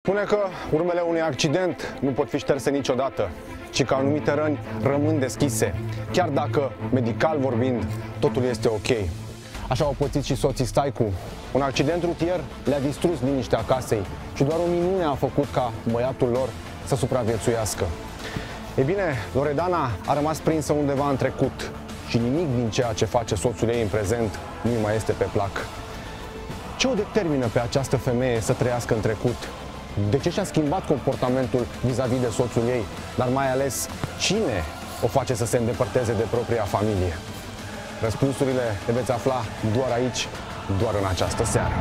spune că urmele unui accident nu pot fi șterse niciodată, ci că anumite răni rămân deschise, chiar dacă, medical vorbind, totul este ok. Așa au pățit și soții Staicu. Un accident rutier le-a distrus liniștea casei și doar o minune a făcut ca băiatul lor să supraviețuiască. Ei bine, Loredana a rămas prinsă undeva în trecut și nimic din ceea ce face soțul ei în prezent nu mai este pe plac. Ce o determină pe această femeie să trăiască în trecut? De ce și-a schimbat comportamentul vis-a-vis de soțul ei? Dar mai ales, cine o face să se îndepărteze de propria familie? Răspunsurile le veți afla doar aici, doar în această seară.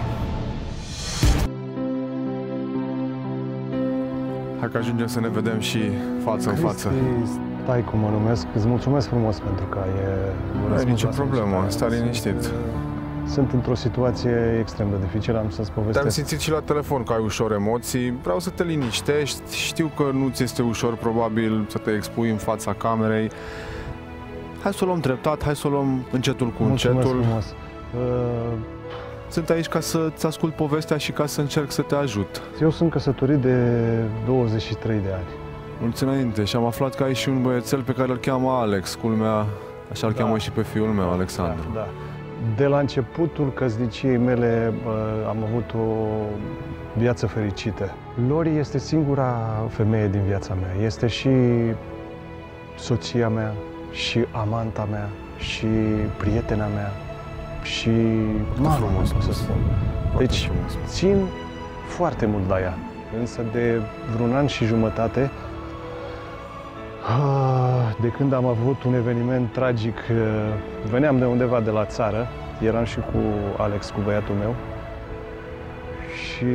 Hai că ajungem să ne vedem și față în față. Staicu mă numesc. Îți mulțumesc frumos pentru că nu ai nicio problemă, stai liniștit. Sunt într-o situație extrem de dificilă, am să-ți povestesc. Te-am simțit și la telefon că ai ușor emoții. Vreau să te liniștești. Știu că nu ți este ușor, probabil, să te expui în fața camerei. Hai să o luăm treptat, hai să o luăm încetul cu încetul. Mulțumesc frumos. Sunt aici ca să-ți ascult povestea și ca să încerc să te ajut. Eu sunt căsătorit de 23 de ani. Mulți înainte și am aflat că ai și un băiețel pe care îl cheamă Alex, culmea, așa îl cheamă și pe fiul meu, Alexandru. Da. De la începutul căsniciei mele am avut o viață fericită. Lori este singura femeie din viața mea. Este și soția mea, și amanta mea, și prietena mea, și mama, cum să spun. Deci țin foarte mult la ea. Însă de vreun an și jumătate, de când am avut un eveniment tragic, veneam de undeva de la țară, eram și cu Alex, cu băiatul meu, și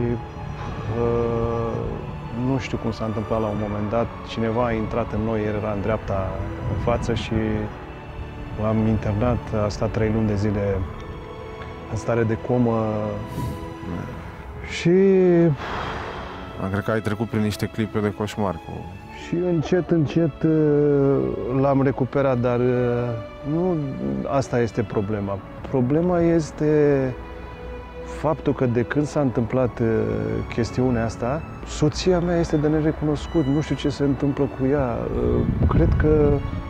nu știu cum s-a întâmplat la un moment dat, cineva a intrat în noi, el era în dreapta în față și l-am internat, a stat 3 luni de zile în stare de comă și... Cred că ai trecut prin niște clipe de coșmar cu... Și încet l-am recuperat, dar nu asta este problema. Problema este faptul că de când s-a întâmplat chestiunea asta, soția mea este de nerecunoscut. Nu știu ce se întâmplă cu ea. Cred că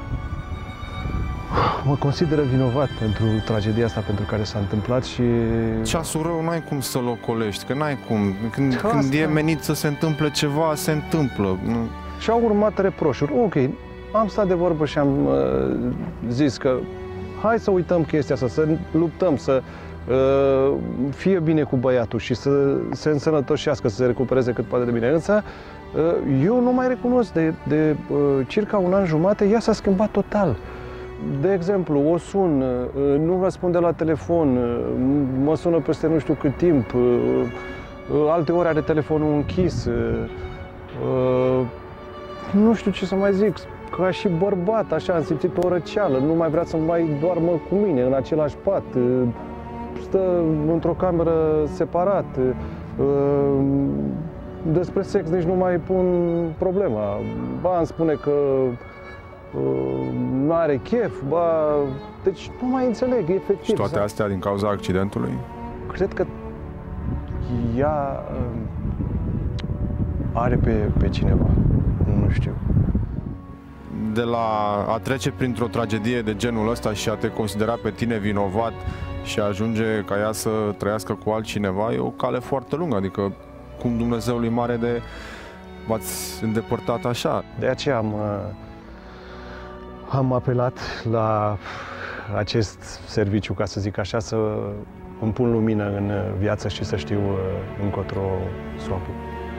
mă consideră vinovat pentru tragedia asta pentru care s-a întâmplat și... Ceasul rău n-ai cum să-l ocolești, că n-ai cum. Când e menit să se întâmple ceva, se întâmplă. Și au urmat reproșuri. Ok, am stat de vorbă și am zis că hai să uităm chestia asta, să luptăm, să fie bine cu băiatul și să se însănătoșească, să se recupereze cât poate de bine. Însă eu nu mai recunosc, de circa un an jumate, ea s-a schimbat total. De exemplu, o sun, nu răspunde la telefon, mă sună peste nu știu cât timp, alte ori are telefonul închis. Nu știu ce să mai zic, ca și bărbat, așa, am simțit o răceală, nu mai vrea să mai doarmă cu mine în același pat, stă într-o cameră separat, despre sex nici nu mai pun problema. Ba îmi spune că nu are chef, ba... Deci nu mai înțeleg, efectiv. Și toate astea din cauza accidentului? Cred că ea are pe cineva. Nu știu. De la a trece printr-o tragedie de genul ăsta și a te considera pe tine vinovat și a ajunge ca ea să trăiască cu altcineva, e o cale foarte lungă. Adică cum Dumnezeului mare de v-ați îndepărtat așa. De aceea am apelat la acest serviciu, ca să zic așa, să îmi pun lumină în viață și să știu încotro să o apuc.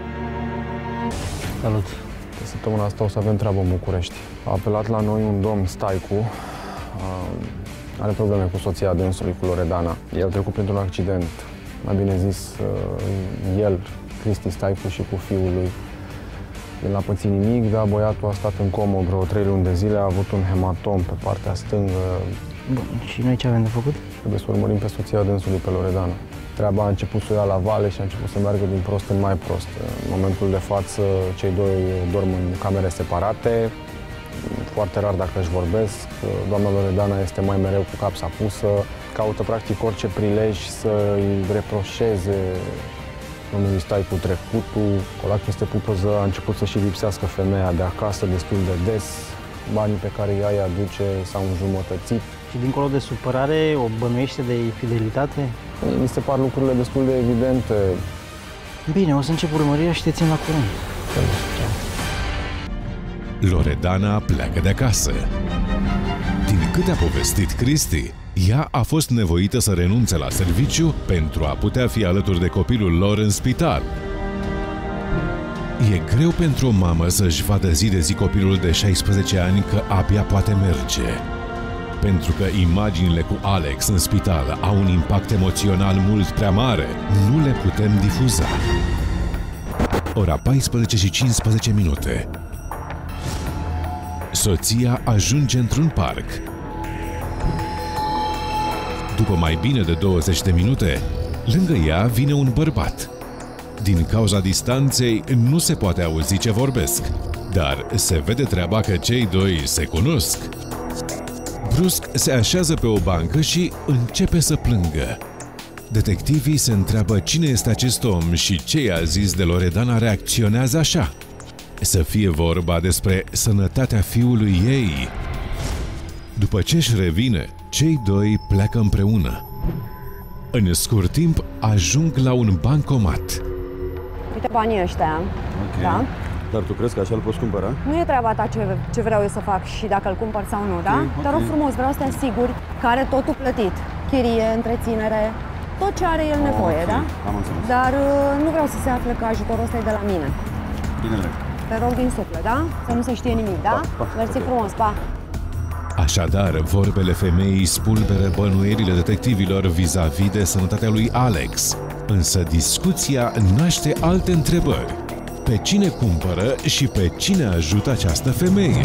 Salut! De săptămâna asta o să avem treabă în București. A apelat la noi un domn Staicu, are probleme cu soția dânsului, cu Loredana. El a trecut printr-un accident, mai bine zis, el, Cristi Staicu, și cu fiul lui. El n-a pățit nimic, dar băiatul a stat în comă vreo 3 luni de zile, a avut un hematom pe partea stângă. Bun, și noi ce avem de făcut? Trebuie să urmărim pe soția dânsului, pe Loredana. Treaba a început să o ia la vale și a început să meargă din prost în mai prost. În momentul de față, cei doi dorm în camere separate, foarte rar dacă își vorbesc. Doamna Loredana este mai mereu cu capsa pusă, caută practic orice prilej să îi reproșeze domnului Staicu trecutul, cu la chestie pupăză a început să și lipsească femeia de acasă destul de des, banii pe care ea îi aduce s-au înjumătățit. Și dincolo de supărare, o bănuiește de infidelitate? Mi se par lucrurile destul de evidente. Bine, o să încep urmărirea și te țin la curent. Loredana pleacă de acasă. Din câte a povestit Cristi, ea a fost nevoită să renunțe la serviciu pentru a putea fi alături de copilul lor în spital. E greu pentru o mamă să-și vadă zi de zi copilul de 16 ani că abia poate merge. Pentru că imaginile cu Alex în spital au un impact emoțional mult prea mare, nu le putem difuza. Ora 14:15. Soția ajunge într-un parc. După mai bine de 20 de minute, lângă ea vine un bărbat. Din cauza distanței, nu se poate auzi ce vorbesc, dar se vede treaba că cei doi se cunosc. Brusc se așează pe o bancă și începe să plângă. Detectivii se întreabă cine este acest om și ce i-a zis de Loredana reacționează așa. Să fie vorba despre sănătatea fiului ei. După ce își revine, cei doi pleacă împreună. În scurt timp, ajung la un bancomat. Uite banii ăștia, da? Dar tu crezi că așa îl poți cumpăra? Nu e treaba ta ce vreau eu să fac și dacă îl cumpăr sau nu, da? Te rog frumos, vreau să te asiguri că are totul plătit. Chirie, întreținere, tot ce are el nevoie, da? Am înțeles. Dar nu vreau să se afle că ajutorul ăsta e de la mine. Bine, Te rog din suflet, da? Să nu se știe nimic, da? Mersi frumos, pa! Așadar, vorbele femeii spulberă bănuierile detectivilor vis-a-vis de sănătatea lui Alex. Însă discuția naște alte întrebări. Pe cine cumpără și pe cine ajută această femeie?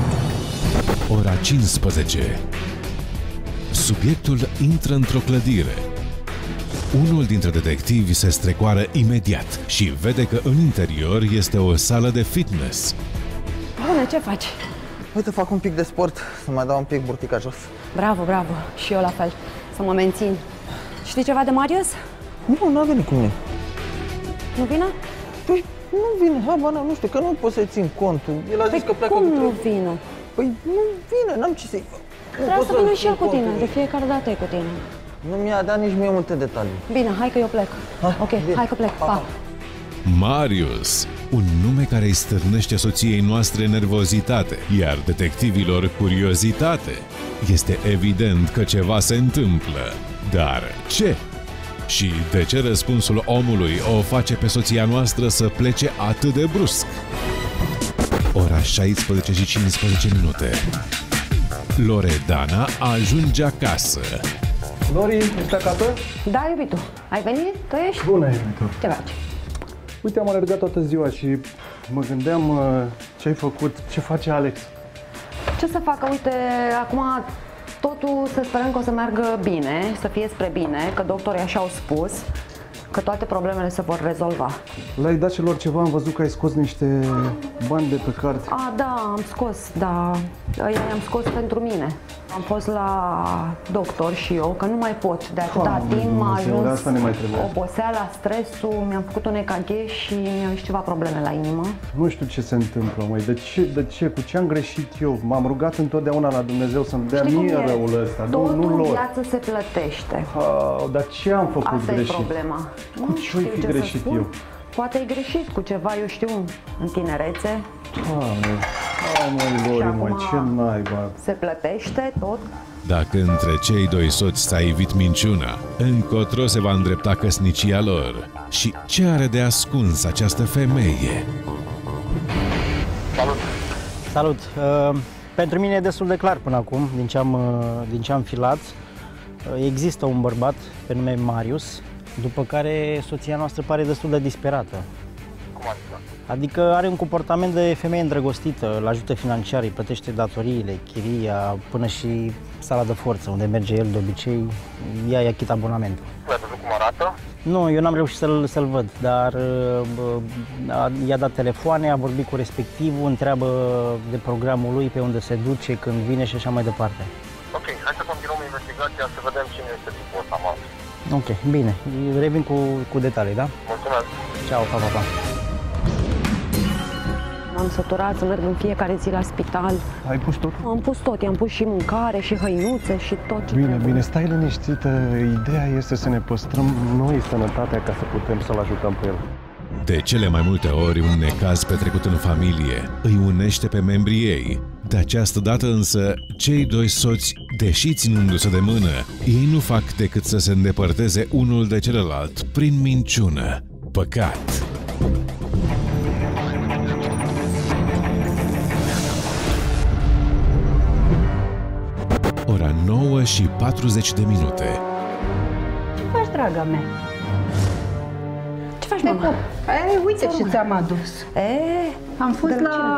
Ora 15. Subiectul intră într-o clădire. Unul dintre detectivi se strecoară imediat și vede că în interior este o sală de fitness. Bună, ce faci? Uite, fac un pic de sport, să mai dau un pic burtica jos. Bravo, bravo. Și eu la fel. Să mă mențin. Știi ceva de Marius? Nu, n-a venit cu mine. Nu vine? Păi, nu vine, nu știu, că nu pot să-i țin contul. El a zis că pleacă cum cu nu vine? Păi, nu vine, n-am ce să-i... Trebuie să vină și el cu tine, de fiecare dată e cu tine. Nu mi-a dat nici mie multe detalii. Bine, hai că eu plec. Ok, bine. hai că plec, pa! Marius, un nume care îi stârnește soției noastre nervozitate, iar detectivilor curiozitate. Este evident că ceva se întâmplă. Dar ce? Și de ce răspunsul omului o face pe soția noastră să plece atât de brusc? Ora 16:15. Loredana ajunge acasă. Lori, ești acasă? Da, iubitul, ai venit? Tu ești? Bună, iubitul. Ce faci? Uite, am alergat toată ziua și mă gândeam ce ai făcut, ce face Alex. Ce să facă? Uite, acum totul să sperăm că o să meargă bine, să fie spre bine, că doctorii așa au spus, că toate problemele se vor rezolva. Le-ai dat celor ceva, am văzut că ai scos niște bani de pe card. Da, am scos, dar i-am scos pentru mine. Am fost la doctor și eu, că nu mai pot. De atâta timp m-a ajuns asta ne mai trebuie. oboseala, stresul, mi-am făcut un EKG și mi-au ieșit ceva probleme la inimă. Nu știu ce se întâmplă, măi, de ce, cu ce am greșit eu? M-am rugat întotdeauna la Dumnezeu să-mi dea mie răul ăsta, Totul nu în lor. viață se plătește. Dar ce am făcut Asta greșit? e problema. Cu ce ai fi greșit eu? Poate ai greșit cu ceva, eu știu, în tinerețe. Măi, Lori, măi, ce naiba. Se plătește tot. Dacă între cei doi soți s-a ivit minciuna, încotro se va îndrepta căsnicia lor. Și ce are de ascuns această femeie? Salut! Pentru mine e destul de clar până acum, din ce am filat. Există un bărbat pe nume Marius, după care soția noastră pare destul de disperată. Cum adică? Adică are un comportament de femeie îndrăgostită, îl ajută financiar, îi plătește datoriile, chiria, până și sala de forță, unde merge el de obicei, ea i-a achit abonamentul. Ai văzut cum arată? Nu, eu n-am reușit să-l văd, dar i-a dat telefoane, a vorbit cu respectivul, întreabă de programul lui, pe unde se duce, când vine și așa mai departe. Ok, hai să continuăm investigația, să vedem cine este tipul ăsta, mă. Ok, bine, revin cu detalii, da? Mulțumesc. Mulțumesc. Ceau, pa, pa, pa. M-am săturat să merg în fiecare zi la spital. Ai pus tot? Am pus tot, i-am pus și mâncare, și hăinuțe, și tot ce Bine, trebuie. bine, stai liniștită. Ideea este să ne păstrăm noi sănătatea ca să putem să-l ajutăm pe el. De cele mai multe ori, un necaz petrecut în familie îi unește pe membrii ei. De această dată însă, cei doi soți, deși ținându-se de mână, ei nu fac decât să se îndepărteze unul de celălalt prin minciună. Păcat! Ora 9 și 40 de minute. Ce faci, draga mea? Ce faci, mama? Uite ce ți-am adus. Am fost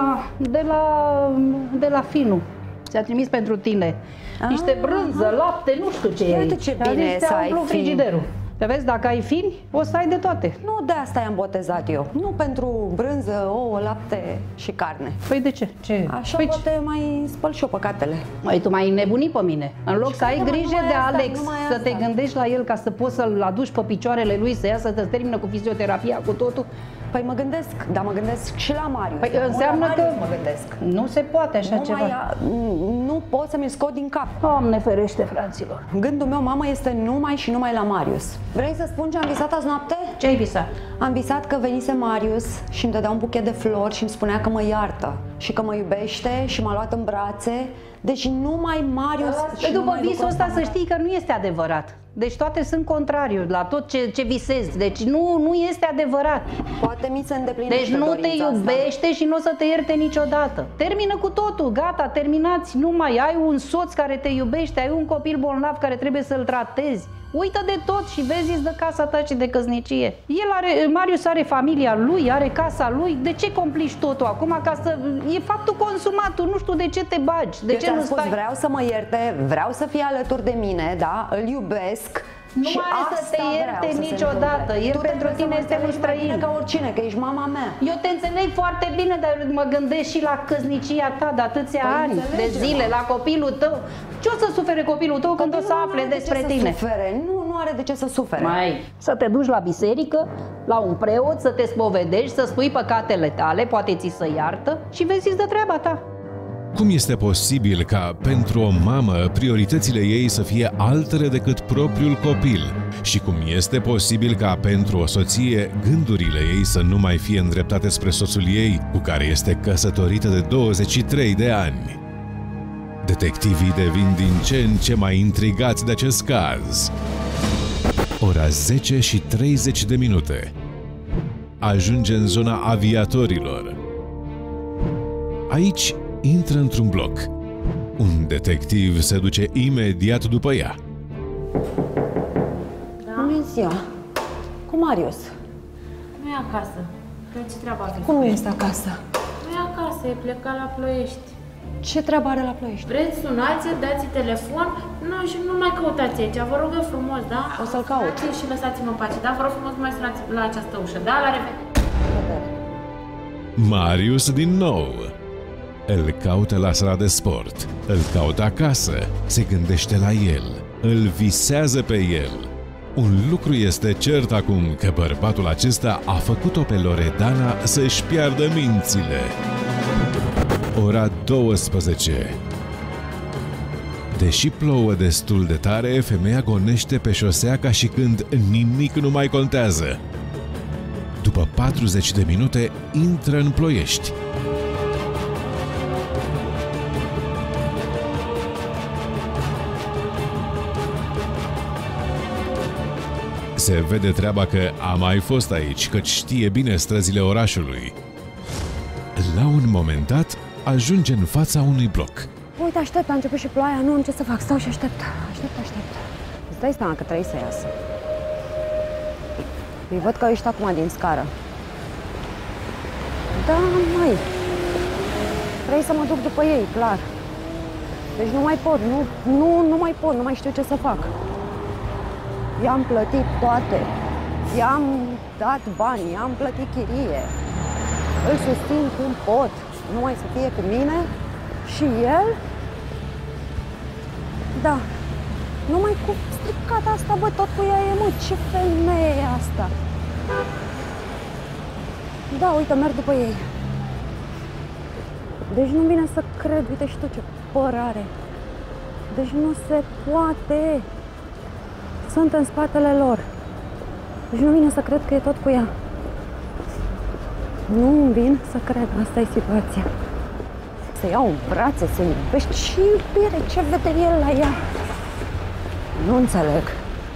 de la Finu. Ți-a trimis pentru tine niște brânză, lapte, nu știu ce e Uite aici. ce bine să ai fin. frigiderul. Te vezi, dacă ai fini, o să ai de toate. Nu de asta i-am botezat eu. Nu pentru brânză, ouă, lapte și carne. Păi de ce? Așa Păi, poate mai spăl și eu păcatele. Măi, tu mai nebunit pe mine. În loc să ai nu, grijă numai de asta, Alex, numai să asta. te gândești la el ca să poți să-l aduci pe picioarele lui, să iasă, să termină cu fizioterapia, cu totul. Păi mă gândesc, dar mă gândesc și la Marius. Păi Mult înseamnă la că Marius mă gândesc. nu se poate așa ceva. Nu pot să mi-l scot din cap. Doamne ferește, fraților. Gândul meu, mamă, este numai și numai la Marius. Vrei să spun ce am visat azi noapte? Ce ai visat? Am visat că venise Marius și îmi dădea un buchet de flori și îmi spunea că mă iartă și că mă iubește și m-a luat în brațe. Deci numai Marius. Și după visul ăsta să știi că nu este adevărat. Deci toate sunt contrariu la tot ce visezi. Deci nu este adevărat. Poate mi se îndeplinește Deci nu te dorința asta. iubește și nu o să te ierte niciodată. Termină cu totul, gata, terminați. Nu mai ai un soț care te iubește, ai un copil bolnav care trebuie să-l tratezi. Uită de tot și vezi de casa ta și de căsnicie. Marius are familia lui, are casa lui. De ce complici totul acum? E faptul consumat, tu nu știu de ce te bagi. De Eu ce ți-am nu spus, stai? vreau să mă ierte, vreau să fie alături de mine, da? Îl iubesc. Nu și are să asta te ierte vreau să se niciodată. întâmple. El Tu pentru trebuie să tine mă este un înțelegi mai bine străin. ca oricine, că ești mama mea. Eu te înțeleg foarte bine, dar mă gândesc și la căsnicia ta de atâția Păi ani, de înțelegem. zile, la copilul tău. Ce o să sufere copilul tău când o să afle despre tine? Nu are de ce să sufere. Să te duci la biserică, la un preot, să te spovedești, să spui păcatele tale, poate ți se iartă și vezi de treaba ta. Cum este posibil ca pentru o mamă prioritățile ei să fie altele decât propriul copil? Și cum este posibil ca pentru o soție gândurile ei să nu mai fie îndreptate spre soțul ei, cu care este căsătorită de 23 de ani? Detectivii devin din ce în ce mai intrigați de acest caz. Ora 10 și 30 de minute. Ajunge în zona aviatorilor. Aici intră într-un bloc. Un detectiv se duce imediat după ea. Bună ziua! Cu Marius. Nu e acasă. Ce treabă are? Cum nu este acasă? Nu e acasă, e plecat la Ploiești. Ce treabă are la Ploiești? Vreți, sunați, dați telefon, nu, și nu mai căutați aici, vă rog eu frumos, da? O să-l caut. Sunați și lăsați-mă în pace, da? Vă rog frumos, nu mai sunați la această ușă, da? La revedere! Marius din nou. Îl caută la sala de sport, îl caută acasă, se gândește la el, îl visează pe el. Un lucru este cert acum, că bărbatul acesta a făcut-o pe Loredana să-și piardă mințile. Ora 12. Deși plouă destul de tare, femeia gonește pe șosea ca și când nimic nu mai contează. După 40 de minute, intră în Ploiești. Se vede treaba că a mai fost aici, căci știe bine străzile orașului. La un moment dat, ajunge în fața unui bloc. Uite, aștept, a început și ploaia, nu am ce să fac, stau și aștept. Aștept. Îți dai seama că trebuie să iasă. Îi văd că ești acum din scară. Da, mai. Trebuie să mă duc după ei, clar. Deci nu mai pot, nu mai pot, nu mai știu ce să fac. I-am plătit toate. I-am dat bani, i-am plătit chirie. Îl susțin cum pot, numai să fie cu mine. Și el? Da. Numai cu stricata asta, bă, tot cu ea e, mă, ce femeie e asta? Da, uite, merg după ei. Deci nu vine să cred, uite și tu ce păr are. Deci nu se poate. Sunt în spatele lor. Deci nu vine să cred că e tot cu ea. Nu vin să cred, asta e situația. Să iau în brațe, să iubești, ce iubire, ce vede el la ea. Nu înțeleg.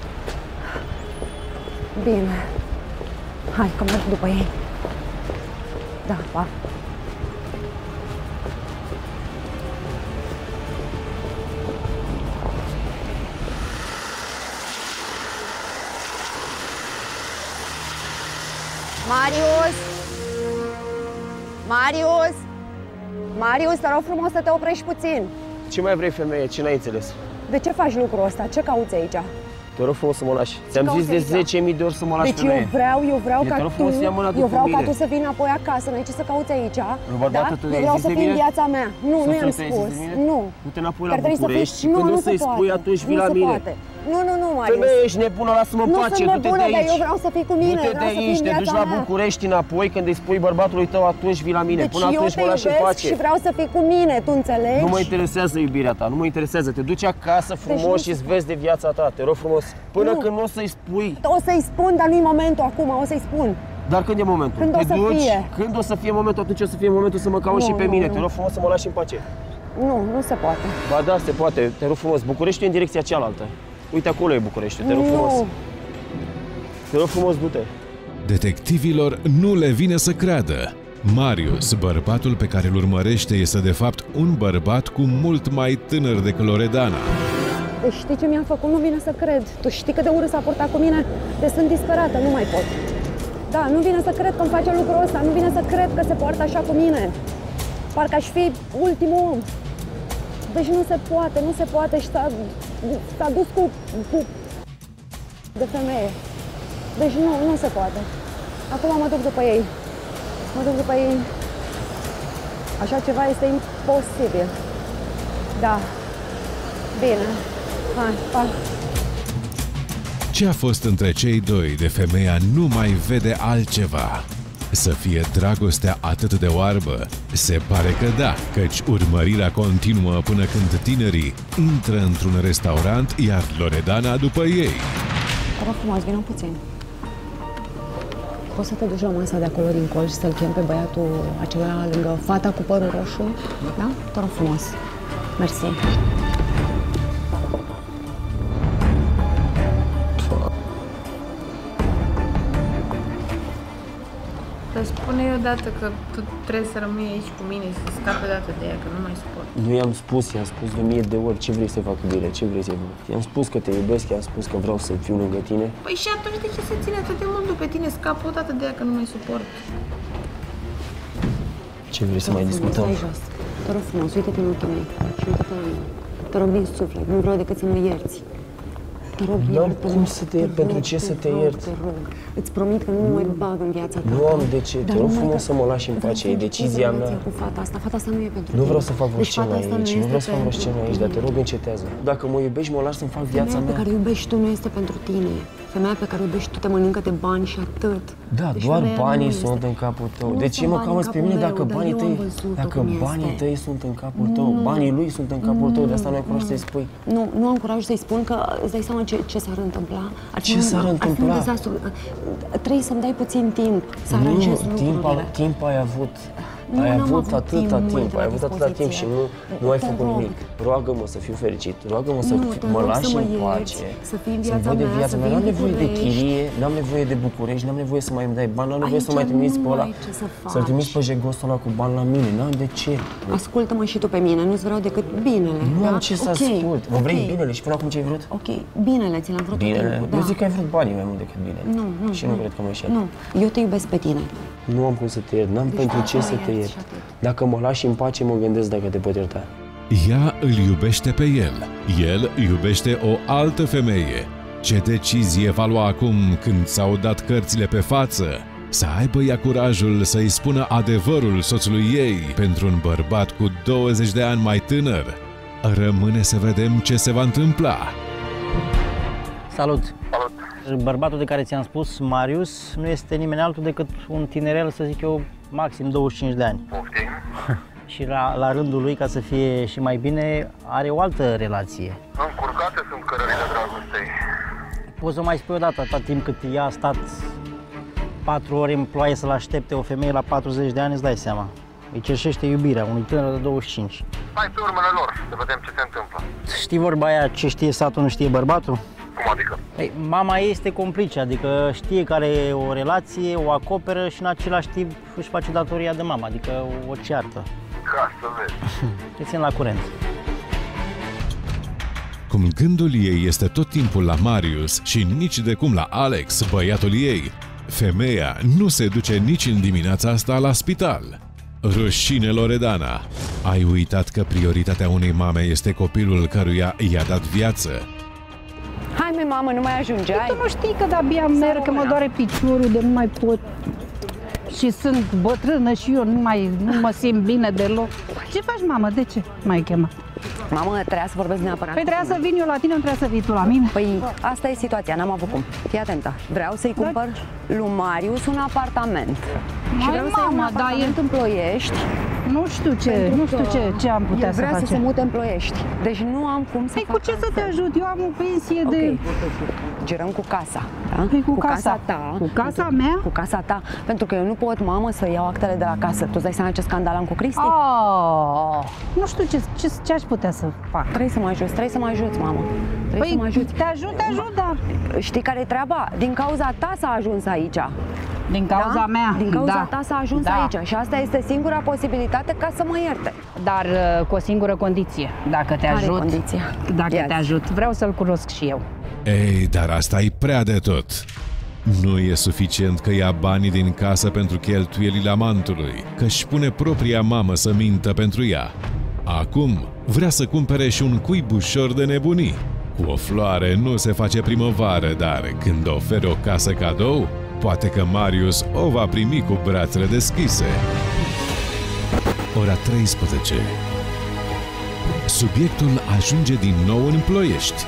Bine. Hai, că merg după ei. Da, pa. Marius! Marius! Marius, te rog frumos să te oprești puțin. Ce mai vrei, femeie? Ce n-ai înțeles? De ce faci lucrul ăsta? Ce cauți aici? Te rog frumos să mă lași. Ți-am zis de 10.000 de ori să mă lași, deci femeie. eu vreau ca tu să vii înapoi acasă, n-ai ce să cauți aici. Da? Eu vreau să fii în viața mea. Nu i-am spus. Nu. Du-te înapoi la București și când o să-i spui, atunci vii la mine. Nu, Marius. Femeie, ești nebună, lasă-mă în pace, du-te de aici. Dar eu vreau să fii cu mine, du-te de aici, te duci la București înapoi, când îi spui bărbatului tău, atunci vii la mine. Deci până atunci mă lași în pace. și vreau să fii cu mine, tu înțelegi? Nu mă interesează iubirea ta, nu mă interesează. Te duci acasă frumos și îți vezi de viața ta, te rog frumos. Până când nu o să-i spui. O să-i spun, dar nu-i momentul acum, o să-i spun. Dar când e momentul? Când o să fie? Când o să fie momentul, atunci o să fie momentul să mă cauți și pe mine. Te rog frumos să mă lași în pace. Nu se poate. Ba da, se poate. Te rog frumos. București în direcția cealaltă. Uite, acolo e București. Te rog frumos. Te rog frumos, du-te. Detectivilor nu le vine să creadă. Marius, bărbatul pe care îl urmărește, este de fapt un bărbat cu mult mai tânăr decât Loredana. Deci știi ce mi-a făcut? Nu vine să cred. Tu știi cât de urât s-a purtat cu mine? Deci sunt disperată, nu mai pot. Da, nu vine să cred că îmi face lucrul ăsta. Nu vine să cred că se poartă așa cu mine. Parcă aș fi ultimul om. Deci nu se poate și s-a dus cu de femeie. Deci nu se poate. Acum mă duc după ei. Așa ceva este imposibil. Da. Bine. Hai, pa. Ce a fost între cei doi de femeia nu mai vede altceva. Să fie dragostea atât de oarbă? Se pare că da, căci urmărirea continuă până când tinerii intră într-un restaurant, iar Loredana după ei. Te rog frumos, vină puțin. Poți să te duci la masa de acolo din colț și să-l chem pe băiatul acela lângă fata cu părul roșu? Da? Te rog frumos. Mersi. Dar spune-i odată că tu trebuie să rămâi aici cu mine și să scapi odată de ea, că nu mai suport. Nu i-am spus, i-am spus de 1000 de ori ce vrei să fac cu Bire, ce vrei să fac. I-am spus că te iubesc, i-am spus că vreau să fiu lângă tine. Păi și atunci de ce se ține atât de mult după tine? Scap odată de ea, că nu mai suport. Ce vrei să mai discutăm? Stai jos. Te rog frumos, uite-te în ochii mei și uite-te la mine. Te rog din suflet, nu vreau decât să mă ierți. Te rog, iartă-mă. Cum să te iert? Pentru ce să te iert? Te rog. Îți promit că nu mă mai bag în viața ta. Nu am de ce. Te rog frumos să mă lași în pace. E decizia mea. Cu fata asta. Fata asta nu e pentru Nu vreau să fac vreo deci scenă aici. Nu vreau să fac vreo scenă aici, dar te rog, încetează. Dacă mă iubești, mă lași să-mi fac viața mea. Femeia pe care iubești tu nu este pentru tine. Femeia pe care o iubești tu te mănâncă de bani și atât. Da, deci doar banii sunt în capul tău. De ce mă cauți pe mine dacă banii tăi sunt în capul tău? Banii lui sunt în capul tău, de asta nu ai curaj să-i spui. Nu am curaj să-i spun că îți dai seama ce s-ar întâmpla. Ce s-ar întâmpla? Trebuie să-mi dai puțin timp să aranjez lucrurile. Timp ai avut. Ai avut atâta timp și nu ai făcut nimic. Roagă-mă să fiu fericit, roagă-mă să mă lași în pace, să-mi văd de viața mea. N-am nevoie de chirie, n-am nevoie de București, n-am nevoie să mai îmi dai bani, n-am nevoie să mai trimiți pe ăla, să-l trimiți pe jegosul ăla cu bani la mine, n-am de ce. Ascultă-mă și tu pe mine, nu-ți vreau decât binele. Nu am ce să ascult. Mă vrei binele și până acum ce ai vrut? Ok, binele, ți l-am vrut tot timpul. Eu zic că ai vrut banii mai mult decât bine. Nu. Și nu cred că mă înșel. Nu, eu te iubesc pe tine. Nu am cum să te iert, n-am pentru ce să te iert. Dacă mă lași în pace, mă gândesc dacă te pot ierta. Ea îl iubește pe el iubește o altă femeie. Ce decizie va lua acum când s-au dat cărțile pe față? Să aibă ea curajul să-i spună adevărul soțului ei pentru un bărbat cu 20 de ani mai tânăr? Rămâne să vedem ce se va întâmpla. Salut! Bărbatul de care ți-am spus, Marius, nu este nimeni altul decât un tinerel, să zic eu, maxim 25 de ani. Poftim? Și la rândul lui, ca să fie și mai bine, are o altă relație. Încurcate sunt cărările dragostei. Poți să mai spui o dată, atât timp cât ea a stat 4 ore în ploaie să-l aștepte o femeie la 40 de ani, îți dai seama. Îi cerșește iubirea unui tânăr de 25. Hai pe urmele lor, să vedem ce se întâmplă. Știi vorba aia, ce știe satul nu știe bărbatul? Cum adică? Ei, mama ei este complice, adică știe că are o relație, o acoperă și în același timp își face datoria de mamă, adică o ceartă. Ca să vezi. Te țin la curent. Cum gândul ei este tot timpul la Marius și nici de cum la Alex, băiatul ei, femeia nu se duce nici în dimineața asta la spital. Rușine, Loredana! Ai uitat că prioritatea unei mame este copilul căruia i-a dat viață? Hai, măi, mamă, nu mai ajungeai? Tu nu știi că de-abia merg, că mă doare piciorul, de nu mai pot. Și sunt bătrână și eu nu mă simt bine deloc. Ce faci, mamă? De ce m-ai chemat? Mamă, trebuia să vorbesc neapărat. Păi trebuia să vin eu la tine, nu trebuia să vii tu la mine? Păi asta e situația, n-am avut cum. Fii atentă. Vreau să-i cumpăr lui Marius un apartament. Și vreau să iau un apartament în Ploiești. Nu știu ce am putea să facem. Vrea să se mute în Ploiești. Deci nu am cum să fac. Cu ce să te ajut? Eu am o pensie de... Girăm cu casa, da? Păi cu casa ta. Cu casa mea? Cu casa ta. Pentru că eu nu pot, mamă, să iau actele de la casă. Tu îți dai seama ce scandal am cu Cristi? Nu știu ce aș putea să fac. Trebuie să mă ajuți, mamă. Păi, te ajut, dar... Știi care e treaba? Din cauza ta s-a ajuns aici. Din cauza mea? Din cauza ta s-a ajuns aici. Și asta este singura posibilitate ca să mă ierte. Dar cu o singură condiție. Dacă te ajut. Care condiție? Dacă te ajut. Vreau să-l cunosc și eu. Ei, dar asta e prea de tot. Nu e suficient că ia banii din casă pentru cheltuielile amantului, că își pune propria mamă să mintă pentru ea. Acum vrea să cumpere și un cuibușor de nebunii. Cu o floare nu se face primăvară, dar când oferi o casă cadou, poate că Marius o va primi cu brațele deschise. Ora 13. Subiectul ajunge din nou în Ploiești.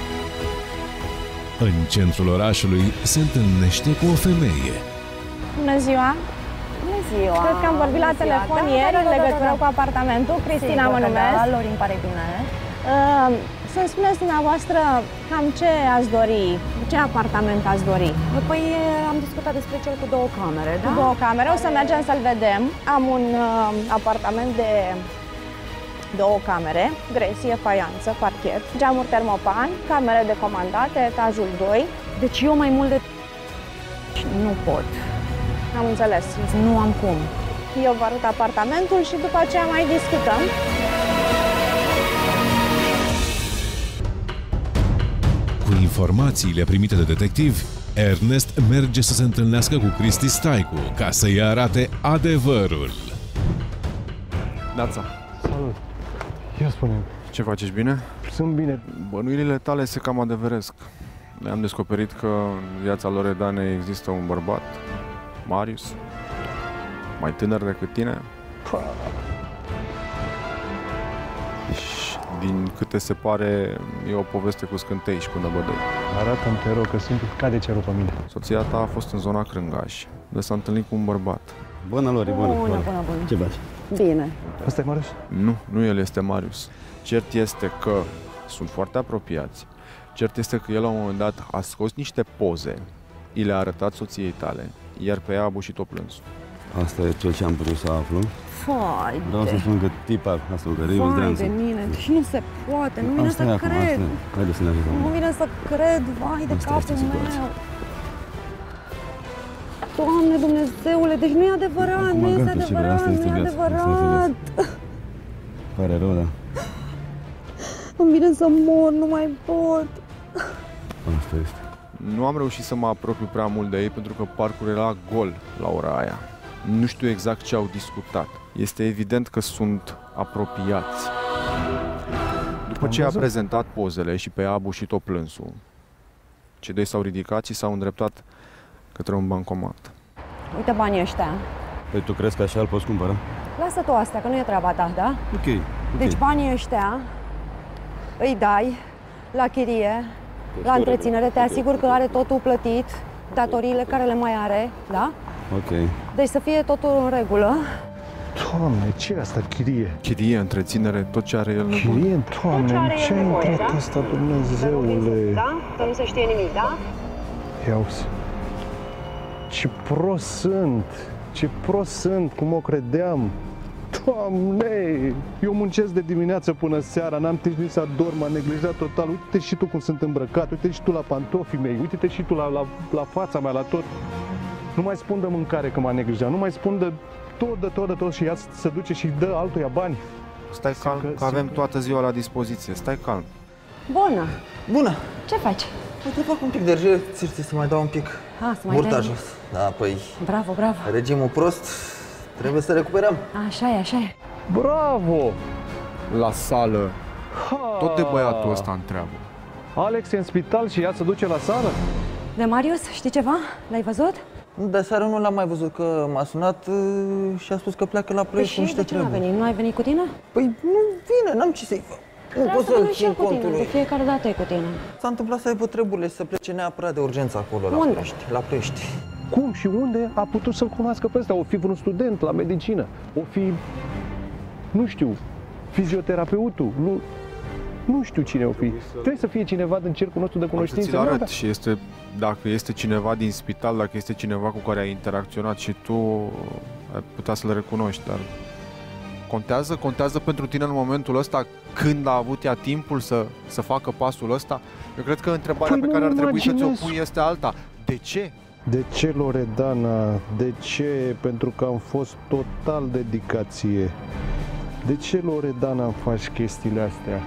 În centrul orașului se întâlnește cu o femeie. Bună ziua! Bună ziua! Cred că am vorbit la telefon ieri în legătură cu apartamentul. Cristina mă numesc. Da, Lorin, pare bine. Să-mi spuneți dumneavoastră cam ce ați dori, ce apartament ați dori? Păi am discutat despre cel cu 2 camere, da? Cu 2 camere, o să mergem să-l vedem. Am un apartament de 2 camere, gresie, faianță, parchet, geamuri termopani, camere de comandate, etajul 2. Deci eu mai mult de... nu pot. Am înțeles. Nu am cum. Eu vă arăt apartamentul și după aceea mai discutăm. Cu informațiile primite de detectiv, Ernest merge să se întâlnească cu Cristi Staicu ca să-i arate adevărul. Neața. Salut. Ia spune. Ce faci, bine? Sunt bine. Bănuielile tale se cam adeveresc. Noi am descoperit că în viața Loredanei există un bărbat, Marius, mai tânăr decât tine. Și din câte se pare, e o poveste cu scântei și cu năbădăi. Arată-mi, te rog, că sunt cade cerul pe mine. Soția ta a fost în zona Crângaș, de s-a întâlnit cu un bărbat. Bună, Lori, bună. Bună. Ce faci? Bine. Ăsta e Marius? Nu el este Marius. Cert este că sunt foarte apropiați. Cert este că el la un moment dat a scos niște poze, i le-a arătat soției tale, iar pe ea a bușit-o plânsul. Asta e tot ce am putut să aflu. Fai Vreau să spun că tipa asta cu care eu de mine, deci nu se poate, nu vine să cred. Haide să ne ajutăm. Nu vine să cred, vai de capul meu. Doamne Dumnezeule, deci nu e adevărat, nu este adevărat, nu e adevărat. Pare rău, da. Îmi vine să mor, nu mai pot. Asta este. Nu am reușit să mă apropiu prea mult de ei pentru că parcul era gol la ora aia. Nu știu exact ce au discutat. Este evident că sunt apropiați. După ce a prezentat pozele și pe ea a bușit-o plânsul, cei doi s-au ridicat și s-au îndreptat către un bancomat. Uite banii ăștia. Păi tu crezi că așa îl poți cumpăra? Lasă tu astea, că nu e treaba ta, da? Ok. Deci banii ăștia îi dai la chirie La întreținere, te asigur că are totul plătit, datoriile care le mai are, da? Ok. Deci să fie totul în regulă. Doamne, ce e asta, chirie? Chirie, întreținere, tot ce are el. Chirie, Doamne, ce a intrat asta, Dumnezeule? Da? Că nu se știe nimic, da? Ia uzi. Ce prost sunt! Ce prost sunt, cum o credeam! Doamne! Eu muncesc de dimineață până seara, n-am timp nici să adorm, m-am neglijat total. Uite-te și tu cum sunt îmbrăcat, uite-te și tu la pantofii mei, uite-te și tu la fața mea, la tot. Nu mai spun de mâncare că m-a neglijat, nu mai spun de tot și ea se duce și dă altuia bani. Stai calm, că avem toată ziua la dispoziție, stai calm. Bună! Bună! Ce faci? Uite, fac un pic de exercițiu, să mai dau un pic să mai burta dai. jos. Da, păi... Bravo, bravo! Regimul prost, trebuie să recuperăm. Așa e, așa e. Bravo! La sală, tot de băiatul ăsta întreabă. Alex e în spital și ea se duce la sală? De Marius, știi ceva? L-ai văzut? De seară nu l-am mai văzut, că m-a sunat și a spus că pleacă la Ploiești cu niște treburi. De ce n-a venit? Nu ai venit cu tine? Păi nu vine, n-am ce să-i fac. Nu pot să-l țin contul lui. De fiecare dată e cu tine. S-a întâmplat să aibă treburile și să plece neapărat de urgență acolo, la Ploiești. La Ploiești. Cum și unde a putut să-l cunoască pe ăsta? O fi vreun student la medicină? O fi, nu știu, fizioterapeutul? Nu știu cine o fi. Trebuie să fie cineva din cercul nostru de cunoștințe. Ți-l arăt și este, dacă este cineva din spital, dacă este cineva cu care ai interacționat și tu ai putea să-l recunoști, dar contează pentru tine în momentul ăsta când a avut ea timpul să facă pasul ăsta? Eu cred că întrebarea pe care ar trebui să ți-o pui este alta. De ce? De ce, Loredana? De ce? Pentru că am fost total dedicație. De ce, Loredana, îmi faci chestiile astea?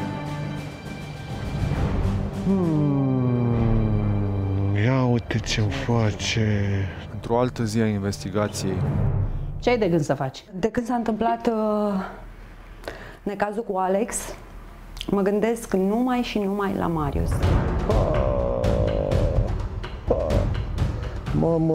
Ia uite ce-mi face. Într-o altă zi a investigației. Ce ai de gând să faci? De când s-a întâmplat necazul cu Alex, mă gândesc numai și numai la Marius. Mamă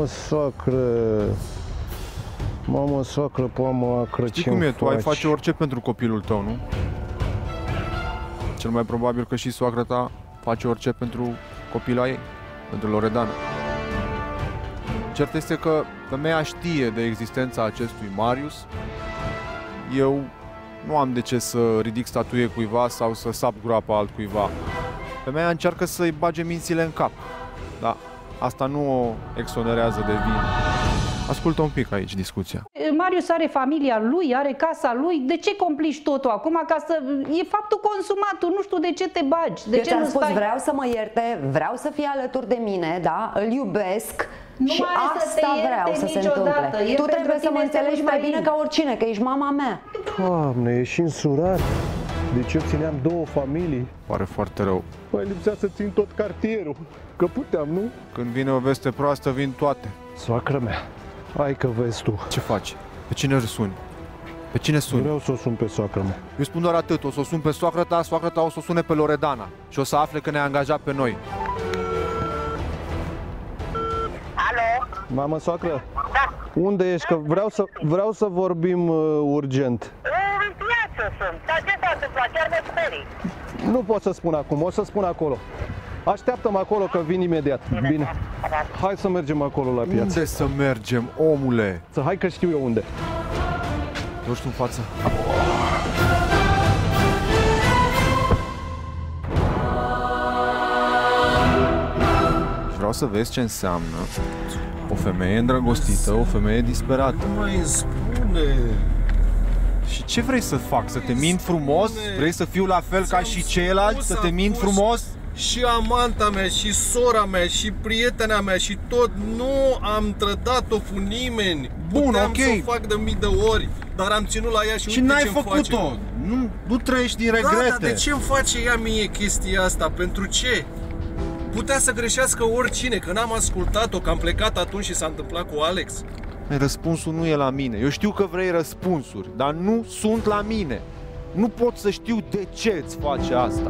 sacră, mamă acră, știi cum e? Tu ai face orice pentru copilul tău, nu? Cel mai probabil că și soacră ta face orice pentru copila ei, pentru Loredana. Cert este că femeia știe de existența acestui Marius. Eu nu am de ce să ridic statuie cuiva sau să sap groapa altcuiva. Femeia încearcă să-i bage mințile în cap. Da, asta nu o exonerează de vină. Ascultă un pic aici discuția. Marius are familia lui, are casa lui, de ce complici totul acum? Ca să... E faptul consumat, tu nu știu de ce te bagi. De eu ce ți-am nu spus, stai... vreau să mă ierte, vreau să fie alături de mine, da? Îl iubesc. Nu și asta vreau să se întâmple. Tu trebuie să mă înțelegi mai bine ca oricine, că ești mama mea. Doamne, ești însurat. Deci eu țineam două familii. Pare foarte rău. Mai lipsea să țin tot cartierul. Că puteam, nu? Când vine o veste proastă, vin toate. Soacră mea, hai că vezi tu. Ce faci? Pe cine îl suni? Pe cine suni? Vreau să o sun pe soacră mea. Eu spun doar atât, o să o sun pe soacră ta o să o sune pe Loredana. Și o să afle că ne-a angajat pe noi. Alo? Mamă, soacră? Da. Unde ești? Că vreau să vorbim urgent. În piață sunt. Dar ce s-a întâmplat? Chiar mă sperii. Nu pot să spun acum, o să spun acolo. Așteaptă-mă acolo că vin imediat. Bine. Hai să mergem acolo la piață. Unde să mergem, omule? Hai că știu eu unde. Duci tu în față. Vreau să vezi ce înseamnă o femeie îndrăgostită, o femeie disperată. Nu mai spune. Și ce vrei să fac? Să te mint frumos? Vrei să fiu la fel ca și ceilalți? Să te mint frumos? Și amanta mea, și sora mea, și prietena mea, și tot. Nu am trădat-o cu nimeni. Bun, puteam ok. să o fac de mii de ori, dar am ținut la ea și Și uite n-ai ce-mi făcut-o. face. Nu trăiești din regrete. Da, dar de ce îmi face ea mie chestia asta? Pentru ce? Putea să greșească oricine, că n-am ascultat-o, că am plecat atunci și s-a întâmplat cu Alex. Răspunsul nu e la mine. Eu știu că vrei răspunsuri, dar nu sunt la mine. Nu pot să știu de ce îți face asta.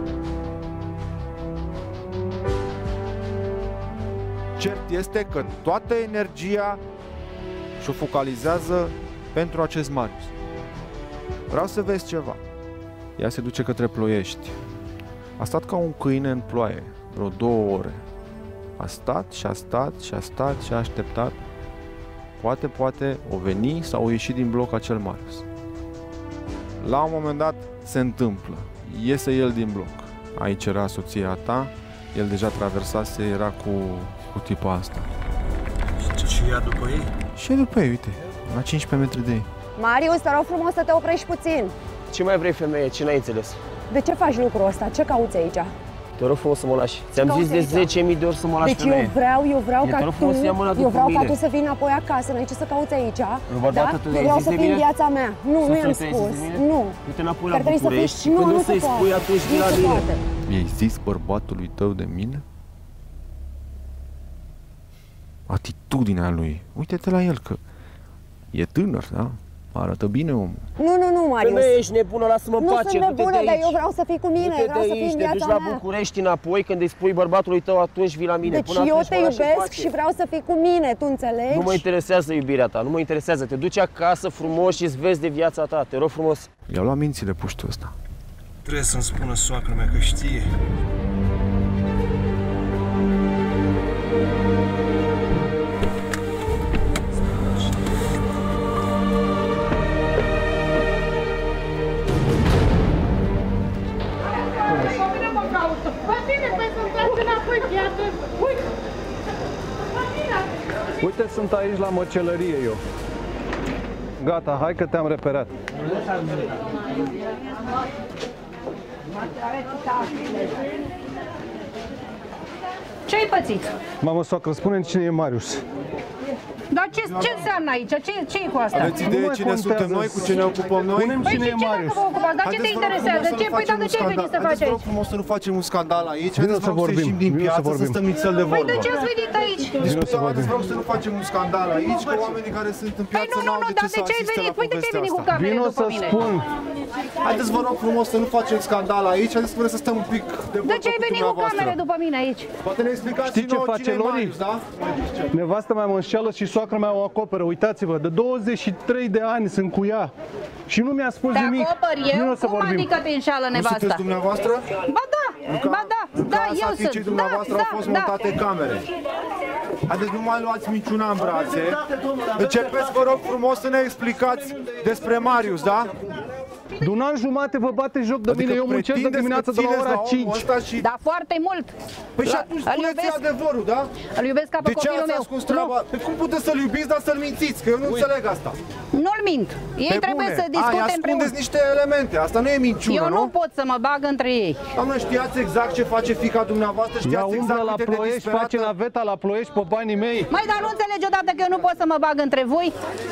Cert este că toată energia și-o focalizează pentru acest Marius. Vreau să vezi ceva. Ea se duce către Ploiești. A stat ca un câine în ploaie. vreo 2 ore. A stat și a stat și a stat și a așteptat. Poate o veni sau o ieși din bloc acel Marius. La un moment dat se întâmplă. Iese el din bloc. Aici era soția ta, el deja traversase, era cu tipa asta. Și ea după ei? Și după ei, uite, la 15 metri de ei. Marius, te rog frumos să te oprești puțin. Ce mai vrei, femeie? Ce n-ai înțeles? De ce faci lucrul ăsta? Ce cauți aici? Te rog frumos să mă lași. Ți-am zis de 10.000 de ori să mă lași, deci femeie. eu vreau ca tu să vii înapoi acasă, n-ai ce să cauți aici, da? Vreau să fii în viața mea. Nu i-am spus, nu. Du-te înapoi la București și când o să-i spui atunci vii la mine. Mi-ai zis bărbatului tău de mine? Atitudinea lui. Uite-te la el, că e tânăr, da? Arată bine omul. Nu, Marius. Femeie, ești nebună, lasă-mă în pace. Nu sunt nebună, dar eu vreau să fii cu mine, vreau să fii în viața mea. Te duci la București înapoi, când îi spui bărbatului tău, atunci vii la mine. Deci eu te iubesc și vreau să fii cu mine, tu înțelegi? Nu mă interesează iubirea ta, nu mă interesează. Te duci acasă frumos și îți vezi de viața ta, te rog frumos. I-au luat mințile puștul ăsta. Trebuie să-mi spună soacră mea că știe. Uite, sunt aici la măcelărie eu. Gata, hai că te-am reperat. Ce-ai pățit? Mamă, soacră, spune-mi cine e Marius. Dar ce înseamnă aici? Ce e cu asta? Aveți idee cine suntem noi, cu ce ne ocupăm noi? Spune-mi cine e Marius. Dar ce te interesează? Păi, dar de ce ai venit să faci aici? Frumos să nu facem un scandal aici. Haideți să ieșim din piață, să stăm nițel de vorbă. Păi de ce ați venit aici? Discutăm, haideți vreau să nu facem un scandal aici, că oamenii care sunt în piață n-au de ce să asiste la povestea asta. Vino să spun. Haideți, vă rog frumos să nu facem scandal aici, haideți să vrem să stăm un pic de vorbă cu dumneavoastră. De ce ai venit cu camere după mine aici? Poate ne explicați și nouă cine e Marius, da? Nevastă mea mă înșeală și soacra mea o acoperă. Uitați-vă, de 23 de ani sunt cu ea și nu mi-a spus nimic. Te acopăr eu? Cum adică te înșeală nevasta? Nu sunteți dumneavoastră? Ba da, eu sunt. Fiicei dumneavoastră au fost montate camere. Haideți, nu mai luați minciuna în brațe. Începeți, vă rog frumos, să ne explicați despre Marius, da? De un an jumate vă bate joc de mine, eu muncesc de dimineață de la ora 5. Da, foarte mult. Păi și atunci spuneți adevărul, da? Îl iubesc ca pe copilul meu. De ce ați ascuns treaba? Păi cum puteți să-l iubiți, dar să-l mințiți? Că eu nu înțeleg asta. Nu-l mint. Ei trebuie să discute împreună. Ascundeți niște elemente, asta nu e minciună, nu? Eu nu pot să mă bag între ei. Doamne, știați exact ce face fiica dumneavoastră? Știați exact la Ploiești, face naveta la Ploiești pe banii mei. Măi, dar nu înțelegi odată că eu nu pot să mă bag între voi?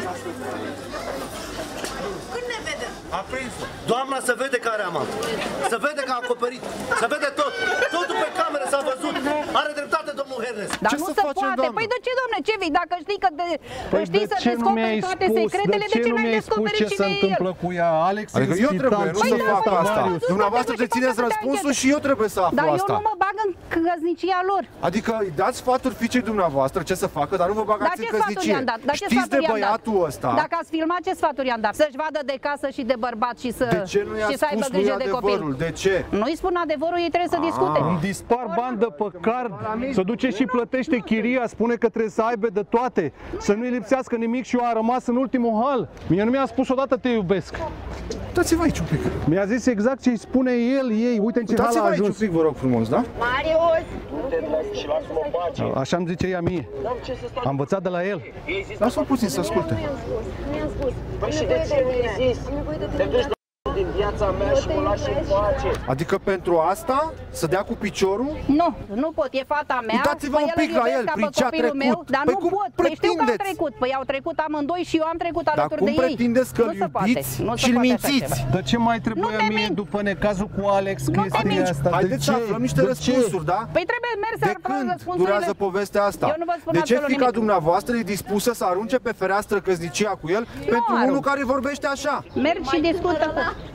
Aprins-o. Doamna se vede că are amant. Se vede că a acoperit. Se vede tot. Totul pe cameră s-a văzut. Are dreptate domnul Hernes. Dar ce nu se poate. Doamnă? Păi de ce, domne, ce vii? Dacă știi că știi să descoperi toate secretele, de ce nu ai descoperit ce se întâmplă cu ea? Alex, adică eu trebuie, nu să fac asta. Dumneavoastră dețineți răspunsul și eu trebuie să aflu asta. Dar eu nu mă bag în căsnicia lor. Adică îi dați sfaturi fiicei dumneavoastră ce să facă, dar nu vă bagați în căsnicie. Știți de băiatul ăsta? Dacă ați filmat, ce sfaturi i-am dat? Să-și vadă de casă și de bărbat și să aibă grijă de copil. De ce? Nu-i spun adevărul, ei trebuie să discute. Îmi dispar bani de pe card, să duce și plătește chiria, spune că trebuie să aibă de toate, să nu-i lipsească nimic și eu am rămas în ultimul hal. Mie nu mi-a spus odată te iubesc. Uitați-vă aici un pic. Mi-a zis exact ce îi spune el, ei, uite în ce hal a ajuns. Uitați-vă aici un pic, vă rog frumos, da? Marius! Așa îmi zice ea mie. Am învățat de la el. Lasă-mă puțin să asculte. Mi-a spus. Păi și de ce mi-ai zis? Te duci din viața mea și mă lași în pace. Adică pentru asta să dea cu piciorul? Nu pot, e fata mea. Uitați-vă un pic la el, prin ce a trecut. Meu, dar nu pot, păi știu că au trecut. Păi au trecut amândoi și eu am trecut alături de ei. Dar cum pretindeți că îl iubiți și îl mințiți? Dar ce mai trebuia mie după necazul cu Alex, chestia asta? Haideți să aflăm niște răspunsuri, da? Păi trebuie mers să aflăm răspunsurile. Durează povestea asta? De ce fiica dumneavoastră e dispusă să arunce pe fereastră căsnicia cu el pentru unul care vorbește așa? Mergi și discută.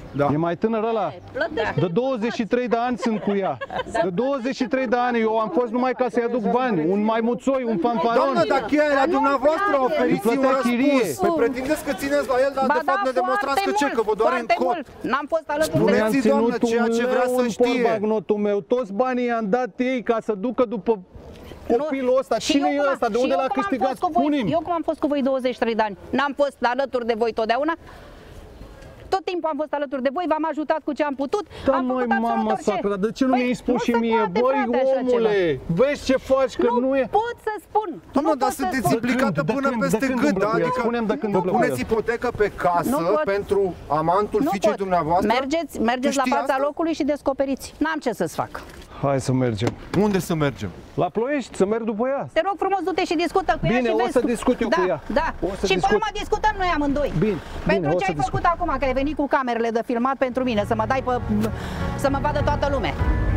E mai tânăr ăla. De 23 de ani sunt cu ea. De 23 de ani eu am fost numai ca să-i aduc bani. Un maimuțoi, un fanfaron. Doamnă, dar cheia e la dumneavoastră, oferiți un răspuns. Păi pretindeți că țineți la el, dar de fapt ne demonstrați că ce, că vă doare în cot. N-am fost alături de el. Spuneți-i, doamnă, ceea ce vrea să știe. Bagnotul meu. Toți banii i-am dat ei ca să ducă după copilul ăsta. Cine e ăsta? De unde l-a câștigat? Spune-mi. Eu cum am fost cu voi 23 de ani, n-am fost alături de voi totdeauna? Tot timpul am fost alături de voi, v-am ajutat cu ce am putut. Da, am măi, mama sacră, de ce nu mi-ai spus și mie? poate, Băi, frate, omule, vezi ce faci, că nu e... pot să spun. Doamnă, dar sunteți implicată până peste gât, da? Adică puneți ipotecă pe casă pentru amantul fiicei dumneavoastră? Mergeți la fața locului și descoperiți. N-am ce să-ți fac. Hai să mergem. Unde să mergem? La Ploiești, să merg după ea. Te rog frumos, du-te și discută cu ea. Bine, și vezi o să discut eu cu ea. Da, și până mă discutăm noi amândoi. Bine, pentru ce ai făcut acum, că ai venit cu camerele de filmat pentru mine, să mă dai să mă vadă toată lumea.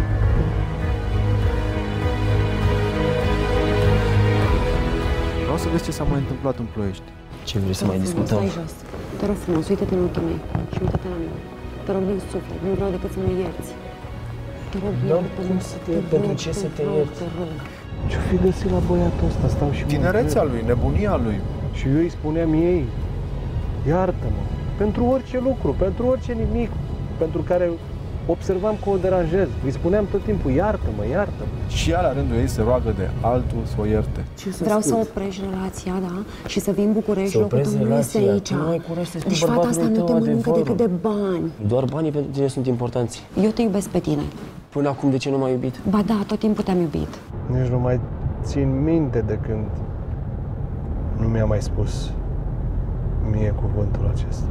Vreau să vezi ce s-a mai întâmplat în Ploiești. Ce vrei să mai discutăm? Stai jos. Te rog frumos, uite-te în ochii mei și uite-te la mine. Te rog din suflet, nu vreau decât să mă ierți. Te rog, cum să te iert? Pentru ce să te ierți? Ce-o fi găsit la băiatul ăsta? Stau și tinerețea lui, nebunia lui. Și eu îi spuneam ei, iartă-mă, pentru orice lucru, pentru orice nimic, pentru care observam că o deranjez. Îi spuneam tot timpul, iartă-mă, iartă-mă. Și ea, la rândul ei, se roagă de altul să o ierte. Vreau să oprești relația, da? Și să vii în București, locul tău nu este aici. Deci fata asta nu te mănâncă decât de bani. Doar banii pentru tine sunt importanți. Eu te iubesc pe tine. Până acum de ce nu m-ai iubit? Ba da, tot timpul te-am iubit. Nici nu mai țin minte de când nu mi-a mai spus mie cuvântul acesta.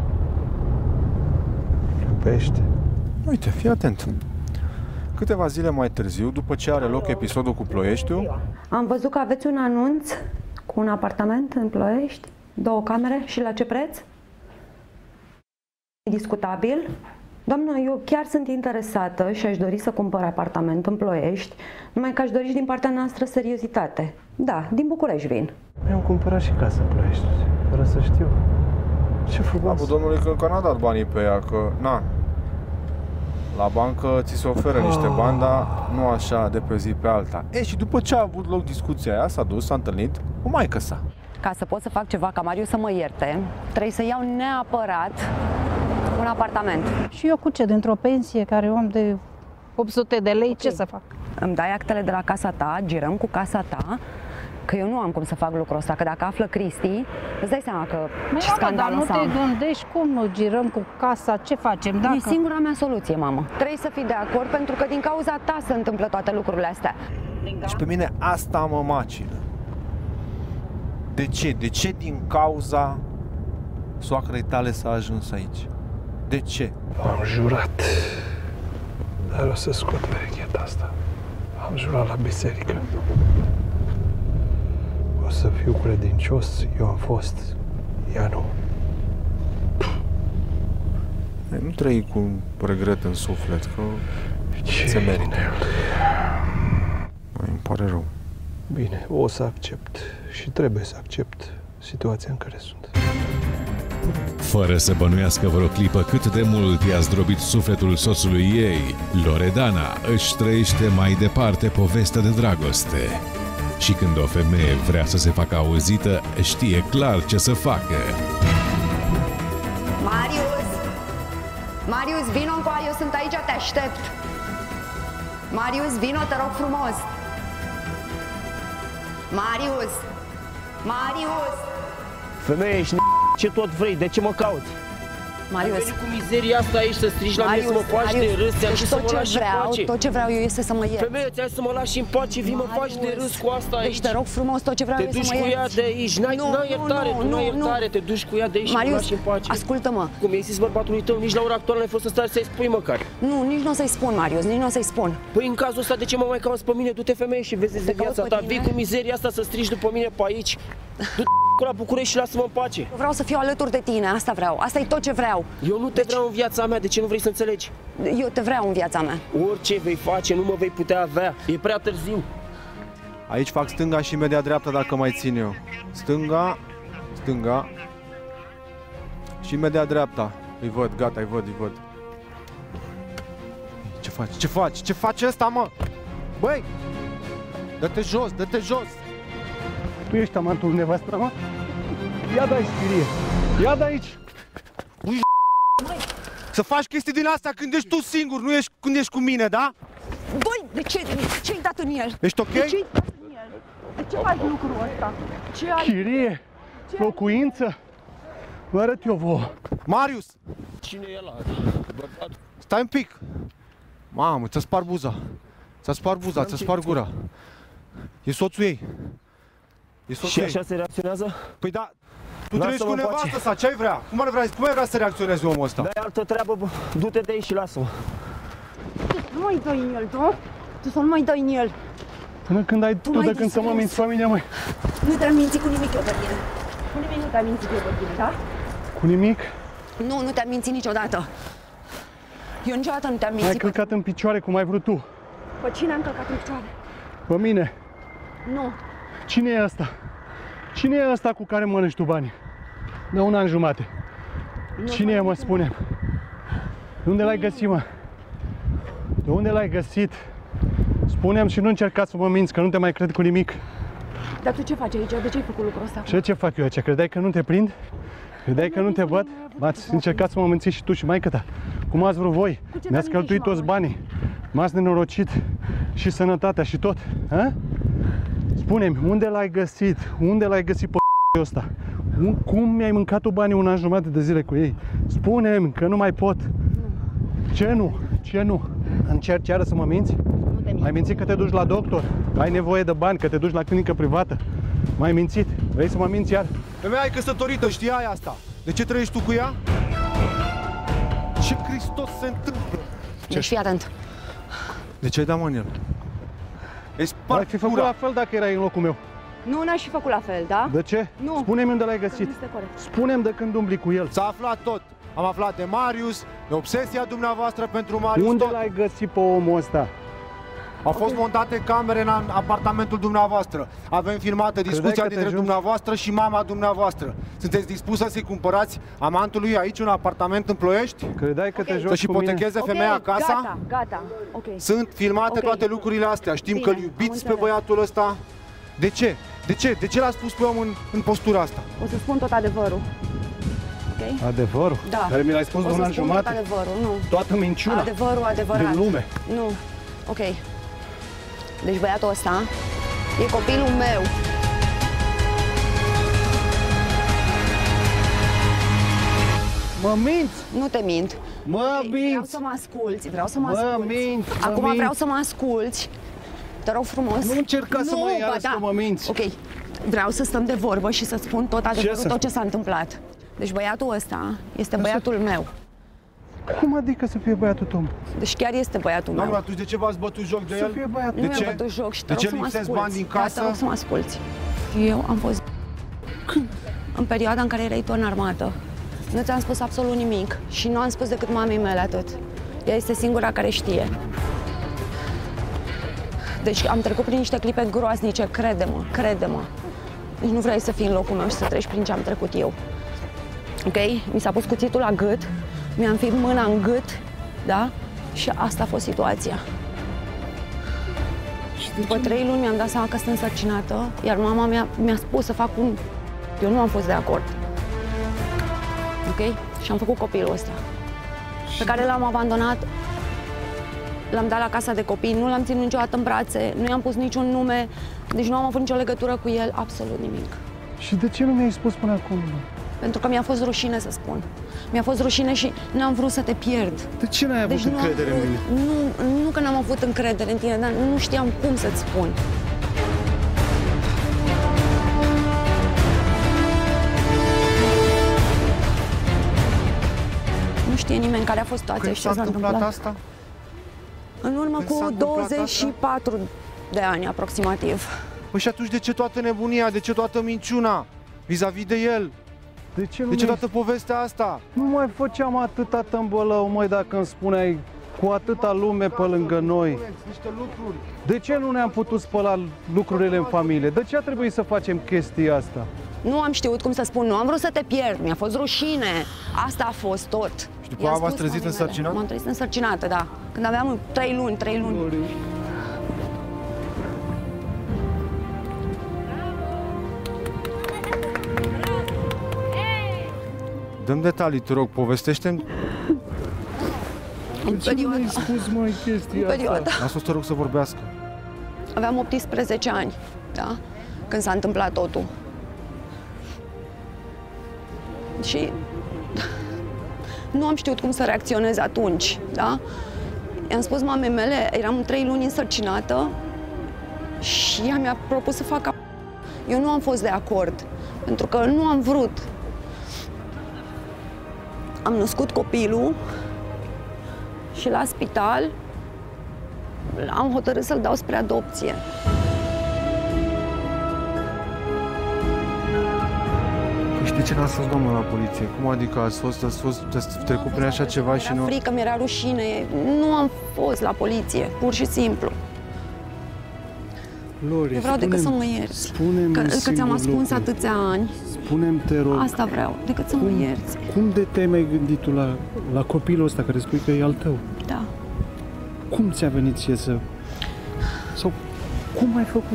Iubește. Uite, fii atent. Câteva zile mai târziu, după ce are loc episodul cu Ploieștiul, am văzut că aveți un anunț cu un apartament în Ploiești, 2 camere, și la ce preț? Discutabil. Doamnă, eu chiar sunt interesată și aș dori să cumpăr apartament în Ploiești, numai că aș dori și din partea noastră seriozitate. Da, din București vin. Mi-am cumpărat și casă în Ploiești, fără să știu. Ce frumos. Capul domnului că încă n-a dat banii pe ea, că na. La bancă ți se oferă niște bani, dar nu așa de pe zi pe alta. E, și după ce a avut loc discuția aia, s-a dus, s-a întâlnit cu maică sa. Ca să pot să fac ceva ca Marius să mă ierte, trebuie să iau neapărat un apartament. Și eu cu ce? Dintr-o pensie care eu am de 800 de lei, ce să fac? Îmi dai actele de la casa ta, girăm cu casa ta, că eu nu am cum să fac lucrul ăsta, că dacă află Cristi, îți dai seama că ce scandal nu te gândești cum nu girăm cu casa, ce facem? Dacă... E singura mea soluție, mamă. Trebuie să fii de acord, pentru că din cauza ta se întâmplă toate lucrurile astea. Și pe mine asta mă macină. De ce? De ce din cauza soacrei tale s-a ajuns aici? De ce? Am jurat, dar o să scot perecheta asta. Am jurat la biserică. O să fiu credincios, eu am fost, ea nu. Nu trăi cu regret în suflet, că se merită. Îmi pare rău. Bine, o să accept și trebuie să accept situația în care sunt. Fără să bănuiască vreo clipă cât de mult i-a zdrobit sufletul soțului ei, Loredana își trăiește mai departe povestea de dragoste. Și când o femeie vrea să se facă auzită, știe clar ce să facă. Marius! Marius, vino încoace, eu sunt aici, te aștept! Marius, vino, te rog frumos! Marius! Marius! Femeie, ești ce tot vrei? De ce mă cauți? Marius. Ai venit cu mizeria asta aici să strigi la mine să mă faci de râs, ți-am zis să mă lași în pace. Tot ce vreau eu este să mă iert. Femeie, ți-am zis să mă lași în pace, vii mă faci de râs cu asta aici. Deci te rog frumos, tot ce vreau eu să mă iert. Te duci cu ea de aici, n-ai iertare, nu ai iertare, te duci cu ea de aici și mă lași în pace. Ascultă-mă. Cum i-ai zis bărbatului tău, nici la ora actuală n-ai fost în stare să-i spui măcar. Nu, nici nu o să-i spun, Marius, nici nu o să-i spun. Păi în cazul ăsta de ce mă mai cauți pe mine? Du-te femeie și vezi de viața ta, vii cu mizeria asta să strigi după mine pe aici. Du-te la București și lasă-mă în pace. Eu vreau să fiu alături de tine, asta vreau. Asta e tot ce vreau. Eu nu te vreau în viața mea, de ce nu vrei să înțelegi? Eu te vreau în viața mea. Orice vei face, nu mă vei putea avea. E prea târziu. Aici fac stânga și imediat dreapta dacă mai țin eu. Stânga, stânga și imediat dreapta. Îi văd, gata, îi văd. faci? Ce faci? Ce face ăsta, mă? Băi! Dă-te jos, dă-te jos! Tu ești amantul nevastă, mă? Ia de aici, chirie! Ia de aici! Să faci chestii din astea când ești tu singur, nu ești când ești cu mine, da? Băi, de ce? Ce-ai dat în el? Ești ok? De ce-ai dat în el? De ce faci lucrul ăsta? Ce ai? Chirie! Locuință? Vă arăt eu vouă. Marius! Cine e ăla? Bărbatul? Stai un pic! Mamă, ți-a spart buza. Ți-a spart buza, ți-a spart gura. E soțul ei. E soțul Și ei. așa se reacționează? Păi da, tu trăiești cu nevastă sa, ce ai vrea? Cum ai vrea să reacționezi omul ăsta? Dar e altă treabă, bă. Du-te de aici și lasă-mă. Nu mai dai în el, tu? Tu să nu mai dai în el. Până când ai tu de când să mă minți familia, măi. Nu te-am mințit cu nimic eu pe tine. Cu nimic nu te-am mințit eu pe tine, da? Cu nimic? Nu, nu te-am mințit niciodată. Eu niciodată nu te-am mințit. Ai călcat în picioare cum ai vrut tu. Pe cine am călcat în picioare? Pe mine. Nu. Cine e ăsta? Cine e ăsta cu care mănânci tu banii? De 1 an jumate. Cine e, mă, spune? De unde l-ai găsit, mă? De unde l-ai găsit? Spune-mi și nu încerca să mă minți, că nu te mai cred cu nimic. Dar tu ce faci aici? De ce ai făcut lucrul ăsta? Ce fac eu aici? Credeai că nu te prind? Credeai că nu te văd? M-ați încercat să mă mințiți și tu și maică-ta. Cum ați vrut voi? Mi-ați cheltuit toți banii. M-ați nenorocit și sănătatea și tot. Ha? Spune-mi, unde l-ai găsit? Unde l-ai găsit pe ăsta? Cum mi-ai mâncat tu banii 1 an jumate de zile cu ei? Spune-mi că nu mai pot. Ce nu? Ce nu? Încerci iară să mă minți? Ai mințit că te duci la doctor, că ai nevoie de bani, că te duci la clinică privată. M-ai mințit. Vrei să mă minți iar? Femeia e căsătorită, știai asta. De ce trăiești tu cu ea? Ce Hristos se întâmplă? Deci fii atent. De ce ai dat, mă, în el? Ai fi făcut la fel dacă erai în locul meu. Nu, n-aș fi făcut la fel, da? De ce? Nu. Spune-mi unde l-ai găsit. Spune-mi de când umbli cu el. S-a aflat tot. Am aflat de Marius, de obsesia dumneavoastră pentru Marius. Unde l-ai găsit pe omul ăsta? Au fost montate camere în apartamentul dumneavoastră. Avem filmată discuția dintre dumneavoastră și mama dumneavoastră. Sunteți dispusă să-i cumpărați amantului aici un apartament în Ploiești? Credeai că te joci să-și cu mine? ipotecheze femeia casa? Gata. Ok. Sunt filmate toate lucrurile astea. Știm că îl iubiți pe băiatul ăsta. De ce? De ce? De ce l-a spus pe om în postura asta? O să spun tot adevărul. Ok? Adevărul? Da. Care mi l-ai spus de 1 an jumate? Tot adevărul, nu. Toată minciuna? Adevărul adevărat. Din lume? Nu. Ok. Deci băiatul ăsta e copilul meu. Mă minți? Nu te mint. Mă minți? Vreau să mă asculți, Mă minți? Acum vreau să mă asculți. Te rog frumos. Nu încerca să mă iarăși că mă minți. Ok. Vreau să stăm de vorbă și să spun tot adevărul, tot ce s-a întâmplat. Deci băiatul ăsta este băiatul meu. Cum adică să fie băiatul tău? Deci chiar este băiatul meu. Doamne, atunci de ce v-ați bătut joc de el? Să fie băiatul. Nu mi-am bătut joc și te rog să mă asculți. bani din casă? Te rog să mă asculți. Eu am fost în perioada în care erai tu în armată. Nu ți-am spus absolut nimic și nu am spus decât mamei mele atât. Ea este singura care știe. Deci am trecut prin niște clipe groaznice, crede-mă, crede-mă. Deci nu vrei să fii în locul meu și să treci prin ce am trecut eu. Ok? Mi s-a pus cuțitul la gât, mi-am înfipt mâna în gât, da? Și asta a fost situația. După 3 luni mi-am dat seama că sunt însărcinată, iar mama mi-a spus să fac un... Eu nu am fost de acord. Ok? Și am făcut copilul ăsta. Pe care l-am abandonat, l-am dat la casa de copii, nu l-am ținut niciodată în brațe, nu i-am pus niciun nume, deci nu am avut nicio legătură cu el, absolut nimic. Și de ce nu mi-ai spus până acum? Pentru că mi-a fost rușine să spun. Mi-a fost rușine și n-am vrut să te pierd. De ce n-ai avut încredere în mine? Nu că n-am avut încredere în tine, dar nu știam cum să-ți spun. Nu știe nimeni care a fost situația și ce s-a întâmplat. Asta? În urmă cu 24 de ani aproximativ. Păi și atunci de ce toată nebunia, de ce toată minciuna vis-a-vis de el? De ce toată povestea asta? Nu mai făceam atâta tâmbălău, măi, dacă îmi spuneai cu atâta lume pe lângă noi. Niște lucruri. De ce nu ne-am putut spăla lucrurile în familie? De ce a trebuit să facem chestia asta? Nu am știut cum să spun, nu am vrut să te pierd, mi-a fost rușine. Asta a fost tot. Și după aia v-ați trezit însărcinată? M-am trezit însărcinată, da. Când aveam 3 luni. Dăm detalii, te rog, povestește-mi. De ce nu mi-ai spus mai chestia asta? Lasă-o, te rog, să vorbească. Aveam 18 ani, da? Când s-a întâmplat totul. Și nu am știut cum să reacționez atunci, da? I-am spus mamei mele, eram 3 luni însărcinată și ea mi-a propus să fac. Eu nu am fost de acord, pentru că nu am vrut. Am născut copilul și la spital am hotărât să-l dau spre adopție. Și de ce n-ați fost, doamnă, la poliție? Cum adică ați trecut prin așa ceva și nu... Mi-era frică, mi-era rușine. Nu am fost la poliție, pur și simplu. Lori, eu vreau decât să mă ierți. Spune-mi că ți-am ascuns lucru. Atâția ani. Spune-mi, te rog. Asta vreau, decât să mă ierți. Cum de te-ai mai gândit tu la copilul ăsta care spui că e al tău? Da. Cum ți-a venit ție să... Sau cum ai făcut?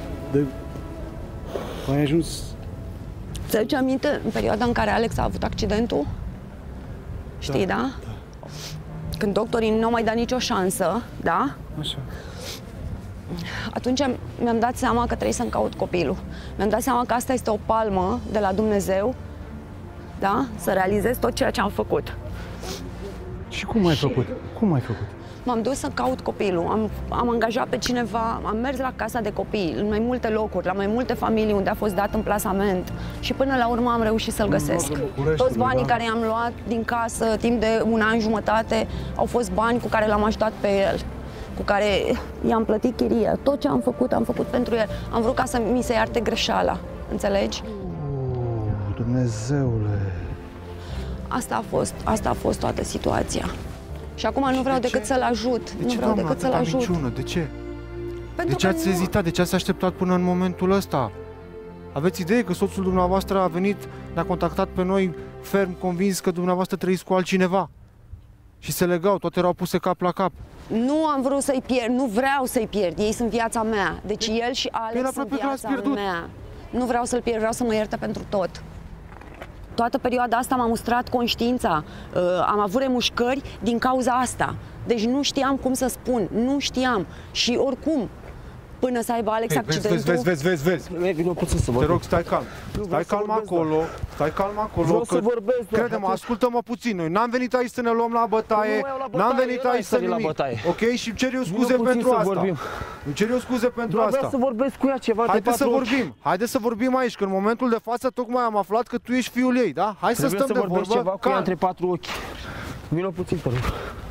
Ai ajuns... Ți-aduce aminte în perioada în care Alex a avut accidentul? Știi, da? Când doctorii nu au mai dat nicio șansă, da? Așa. Atunci mi-am dat seama că trebuie să-mi caut copilul. Mi-am dat seama că asta este o palmă de la Dumnezeu, da? Să realizez tot ceea ce am făcut. Și cum ai făcut? Cum ai făcut? M-am dus să caut copilul, am angajat pe cineva, am mers la casa de copii, în mai multe locuri, la mai multe familii unde a fost dat în plasament și până la urmă am reușit să-l găsesc. Toți banii care i-am luat din casă timp de 1 an jumătate au fost bani cu care l-am ajutat pe el, cu care i-am plătit chiria. Tot ce am făcut pentru el. Am vrut ca să mi se iarte greșeala, înțelegi? Dumnezeule! Asta a fost toată situația. Și acum nu vreau decât să-l ajut. Nu vreau decât să-l ajut. De ce? De ce ați ezitat? De ce ați așteptat până în momentul ăsta? Aveți idee că soțul dumneavoastră a venit, ne-a contactat pe noi ferm, convins că dumneavoastră trăiți cu altcineva? Și se legau, toate erau puse cap la cap. Nu am vrut să-i pierd, nu vreau să-i pierd. Ei sunt viața mea. Deci el și Alex sunt viața mea. Nu vreau să-l pierd, vreau să mă ierte pentru tot. Toată perioada asta m-a mustrat conștiința, am avut remușcări din cauza asta. Deci nu știam cum să spun, nu știam. Și oricum, până să aibă Alex accidentul... Vezi. Nu pot să te rog, stai calm. Stai calm acolo. Stai calm acolo. Vreau să vorbesc. Crede-mă, ascultă-mă puțin. Noi n-am venit aici să ne luăm la bătaie. N-am venit aici să nimic. Ok? Și cer eu scuze pentru asta. Îmi cer eu scuze pentru asta. Vreau să vorbesc cu ea ceva. Haideți să vorbim aici, că în momentul de față tocmai am aflat că tu ești fiul ei, da? Hai să stăm de vorbă. Ceva cu ea între 4 ochi. Vino puțin, te rog.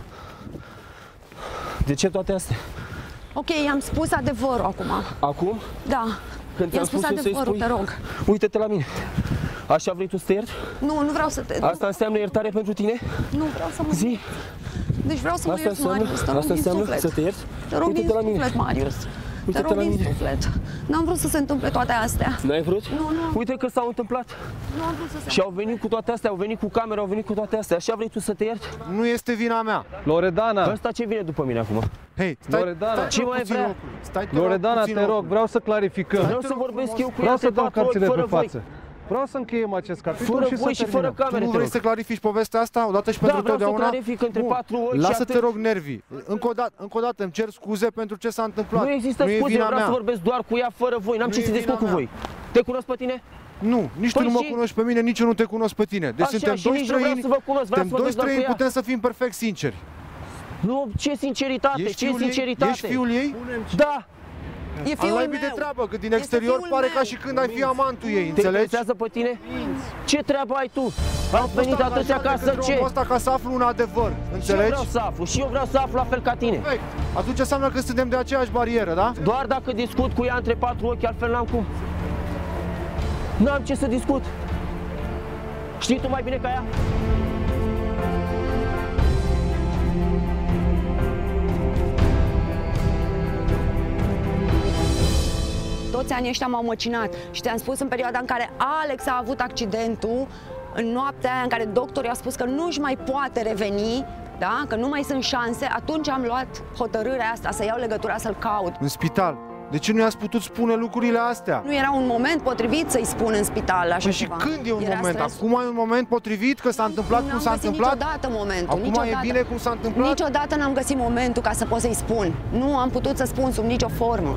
De ce toate astea? Ok, i-am spus adevărul acum. Acum? Da. Când i-am spus adevărul, te rog. Uite-te la mine. Așa vrei tu să te ierți? Nu vreau să te... Asta înseamnă iertare pentru tine? Nu vreau să mă... Zi. Deci vreau să mă ierți, Marius, te rog din suflet. Să te ierți? Te rog din suflet, Marius. Te rog din suflet. N-am vrut să se întâmple toate astea. N-ai vrut? Nu. Uite că s-au întâmplat. Nu am vrut să se... Și au venit cu toate astea, au venit cu camera, au venit cu toate astea. Așa vrei tu să te ierți? Nu este vina mea. Loredana! Ăsta ce vine după mine acum? Hei, Loredana! Ce mai vrea? Loredana, te rog, vreau să clarificăm. Vreau să vorbesc eu cu ea. Vreau să dau cărțile pe față. Vreau să încheiem acest capitol și să terminăm. Tu nu vrei să clarifici povestea asta odată și pentru totdeauna? Da, vreau să clarific între 4 ochi. Lasă-te, te rog, nervii. Încă o dată îmi cer scuze pentru ce s-a întâmplat. Nu există scuze, vreau să vorbesc doar cu ea, fără voi. N-am ce să discut cu voi. Te cunosc pe tine? Nu, nici tu nu mă cunoști pe mine, nici eu nu te cunosc pe tine. Deci suntem doi străini, putem să fim perfect sinceri. Nu, ce sinceritate, ce sinceritate? Ești fiul ei? Da. E fiul meu. de treabă, că din exterior pare ca și când ai fi amantul ei, înțelegi? Te interesează pe tine? Ce treabă ai tu? Am venit atâția ca să ce? Asta ca să aflu un adevăr, înțelegi? Și eu vreau să aflu, și eu vreau să aflu la fel ca tine. Atunci înseamnă că suntem de aceeași barieră, da? Doar dacă discut cu ea între 4 ochi, altfel n-am cum. N-am ce să discut. Știi tu mai bine ca ea? toți anii ăștia m-au măcinat și te-am spus în perioada în care Alex a avut accidentul, în noaptea aia în care doctorul a spus că nu-și mai poate reveni, da? Că nu mai sunt șanse, atunci am luat hotărârea asta să iau legătura să-l caut. În spital. De ce nu i-ați putut spune lucrurile astea? Nu era un moment potrivit să-i spun în spital așa ceva. Și când e un moment? Acum e un moment potrivit că s-a întâmplat cum s-a întâmplat? Niciodată momentul. Acum niciodată. E bine cum s-a întâmplat? Niciodată n-am găsit momentul ca să pot să-i spun. Nu am putut să spun sub nicio formă.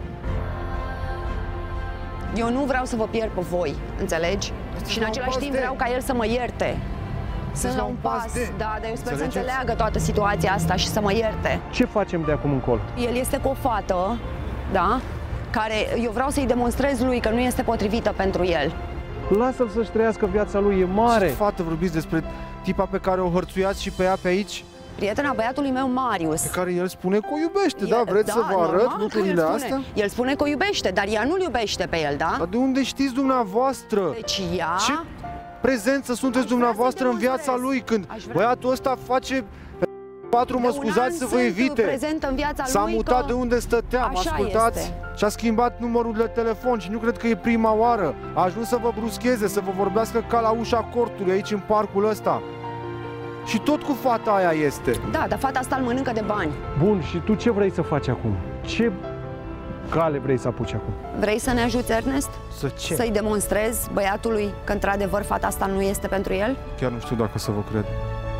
Eu nu vreau să vă pierd pe voi, înțelegi? Și în același timp vreau ca el să mă ierte. Sunt la un pas, da, dar eu sper să înțeleagă toată situația asta și să mă ierte. Ce facem de acum încolo? El este cu o fată, da, care eu vreau să-i demonstrez lui că nu este potrivită pentru el. Lasă-l să-și trăiască viața lui, e mare. Ce fată vorbiți despre tipa pe care o hărțuiați și pe ea pe aici? Prietena băiatului meu, Marius. Pe care el spune că o iubește, da? Vreți să vă arăt lucrurile astea? El spune că o iubește, dar ea nu-l iubește pe el, da? Dar de unde știți dumneavoastră? Deci ea... Ce prezență sunteți dumneavoastră în viața lui când băiatul ăsta face... mă scuzați să vă evite. S-a mutat de unde stăteam, ascultați? Și-a schimbat numărul de telefon și nu cred că e prima oară. A ajuns să vă bruscheze, să vă vorbească ca la ușa cortului aici în parcul ăsta. Și tot cu fata aia este. Da, dar fata asta îl mănâncă de bani. Bun, și tu ce vrei să faci acum? Ce cale vrei să apuci acum? Vrei să ne ajuți, Ernest? Să ce? Să-i demonstrezi băiatului că într-adevăr fata asta nu este pentru el? Chiar nu știu dacă să vă cred.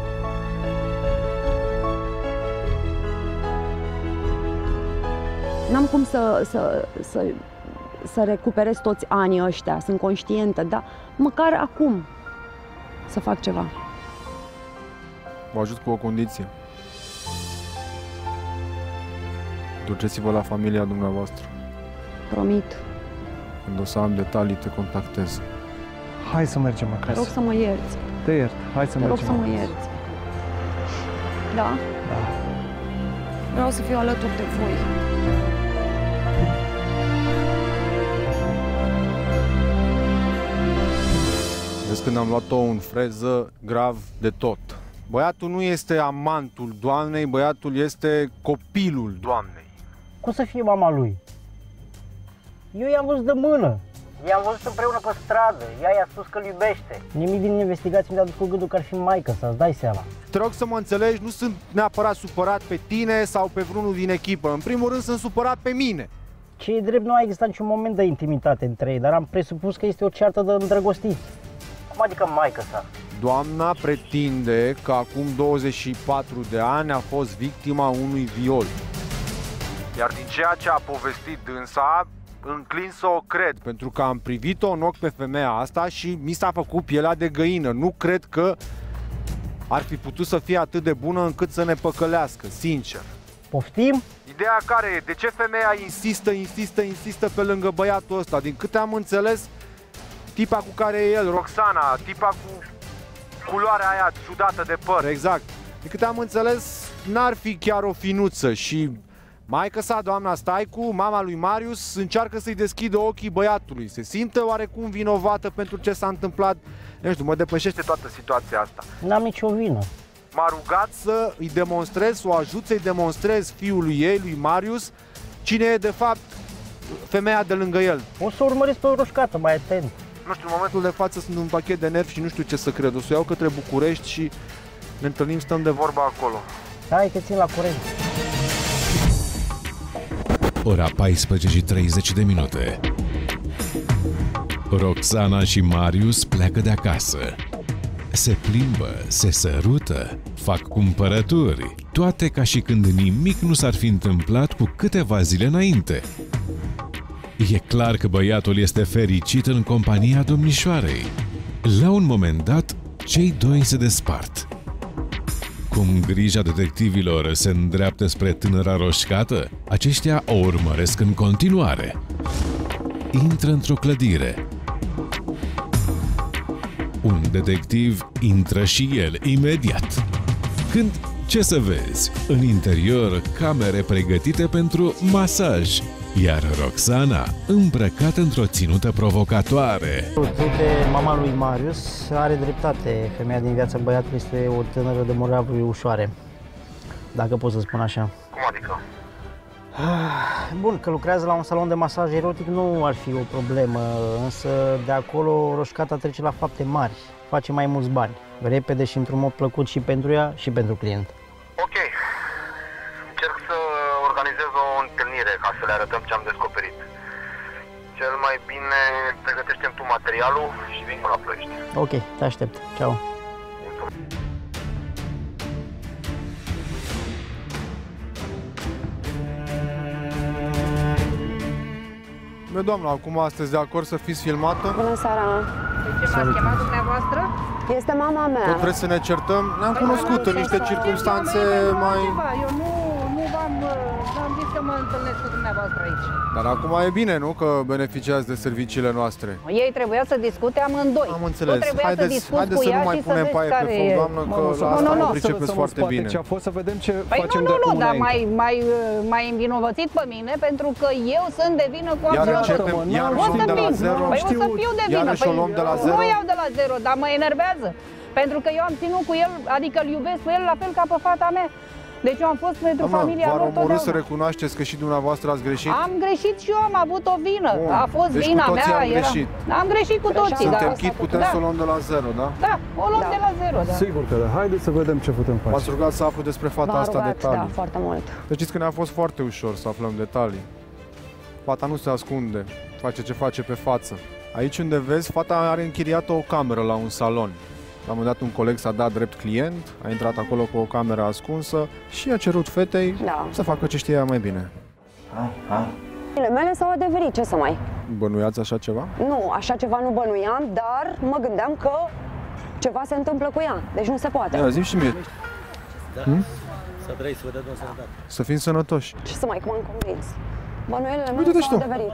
N-am cum să recuperez toți anii ăștia, sunt conștientă, dar măcar acum să fac ceva. Vă ajut cu o condiție. Duceți-vă la familia dumneavoastră. Promit. Când o să am detalii, te contactez. Hai să mergem acasă. Te rog să mă ierți. Te iert. Hai să mergem. Te rog să mă ierți. Da? Da. Vreau să fiu alături de voi. Vezi, când am luat-o în freză, grav de tot. Băiatul nu este amantul doamnei, băiatul este copilul doamnei. Cum să fie mama lui? Eu i-am văzut de mână. I-am văzut împreună pe stradă. Ea i-a spus că îl iubește. Nimic din investigație mi-a dus cu gândul că ar fi maică să-ți dai seama. Te rog să mă înțelegi, nu sunt neapărat supărat pe tine sau pe vreunul din echipă. În primul rând sunt supărat pe mine. Ce e drept, nu a existat niciun moment de intimitate între ei, dar am presupus că este o ceartă de îndrăgostiți. Cum adică maică sa? Doamna pretinde că acum 24 de ani a fost victima unui viol. Iar din ceea ce a povestit dânsa, înclin să o cred, pentru că am privit-o în ochi pe femeia asta și mi s-a făcut pielea de găină. Nu cred că ar fi putut să fie atât de bună încât să ne păcălească, sincer. Poftim? Ideea care e? De ce femeia insistă pe lângă băiatul ăsta? Din câte am înțeles, tipa cu care e el, Roxana, tipa cu culoarea aia ciudată de păr, exact. Din câte am înțeles, n-ar fi chiar o finuță și maică sa, doamna Staicu, mama lui Marius, încearcă să-i deschidă ochii băiatului. Se simte oarecum vinovată pentru ce s-a întâmplat. Nu știu, mă depășește toată situația asta. N-am nicio vină. M-a rugat să îi demonstrez, să o ajut să-i demonstrez fiului ei, lui Marius, cine e de fapt femeia de lângă el. O să urmăresc pe o roșcată, mai atent. Nu știu, în momentul de față sunt un pachet de nervi și nu știu ce să cred. O să iau către București și ne întâlnim, stăm de vorba acolo. Hai, te țin la curent. Ora 14:30. Roxana și Marius pleacă de acasă. Se plimbă, se sărută, fac cumpărături, toate ca și când nimic nu s-ar fi întâmplat cu câteva zile înainte. E clar că băiatul este fericit în compania domnișoarei. La un moment dat, cei doi se despart. Cum grija detectivilor se îndreaptă spre tânăra roșcată, aceștia o urmăresc în continuare. Intră într-o clădire. Un detectiv intră și el imediat. Când, ce să vezi, în interior camere pregătite pentru masaj, iar Roxana îmbrăcată într-o ținută provocatoare. Uite, mama lui Marius are dreptate. Femeia din viața băiatului este o tânără de moravuri ușoare, dacă pot să spun așa. Cum adică? Bun, că lucrează la un salon de masaj erotic nu ar fi o problemă, însă de acolo roșcata trece la fapte mari, face mai mulți bani, repede și într-un mod plăcut și pentru ea și pentru client. Ok, încerc să organizez o întâlnire ca să le arătăm ce am descoperit. Cel mai bine pregătește-mi tu materialul și vin la Ploiești. Ok, te aștept. Ceau. Bă, doamna, acum sunteți de acord să fiți filmată? Bună seara! De ce m-ați chemat dumneavoastră? Este mama mea. Tot vreți să ne certăm? Ne-am cunoscut în niște circunstanțe mai... Eu nu v-am zis că mă întâlnesc cu dumneavoastră aici. Dar acum e bine, nu? Că beneficiați de serviciile noastre. Ei trebuia să discute amândoi. Am înțeles. Haideți să nu mai punem paie pe foc, doamnă, că la asta nu pricepeți foarte bine. Ce a fost, să vedem ce facem de acum înainte. Dar mai învinovățit pe mine pentru că eu sunt de vină cu absolut. Iar o luăm de la zero. Păi o să fiu de vină. Iarăși o luăm de la zero. Nu iau de la zero, dar mă enervează. Pentru că eu am ținut cu el, adică îl iubesc pe el la fel ca pe fata mea. Deci eu am fost pentru familia lor totdeauna. V-ar omorî să recunoașteți că și dumneavoastră ați greșit? Am greșit și eu, am avut o vină. Bun. A fost deci vina cu toții mea. am greșit. Am greșit cu toții. Suntem chit, putem să o luăm de la zero, da? Da, o luăm de la zero, da. Sigur că da. Haideți să vedem ce putem face. M-ați rugat să aflu despre fata asta detalii. Da, foarte mult. Să știți că ne-a fost foarte ușor să aflăm detalii. Fata nu se ascunde, face ce face pe față. Aici unde vezi, fata are închiriată o cameră la un salon. La un moment dat un coleg s-a dat drept client, a intrat acolo cu o cameră ascunsă și a cerut fetei să facă ce știe ea mai bine. Hai. Mele s-au adeverit, ce să mai? Bănuiați așa ceva? Nu, așa ceva nu bănuiam, dar mă gândeam că ceva se întâmplă cu ea, deci nu se poate. Ia, zi și mie. Da. Să trăiți, să vă dea sănătate. Să fim sănătoși. Ce să mai, cum am convins? Bănuielile mele s-au adeverit.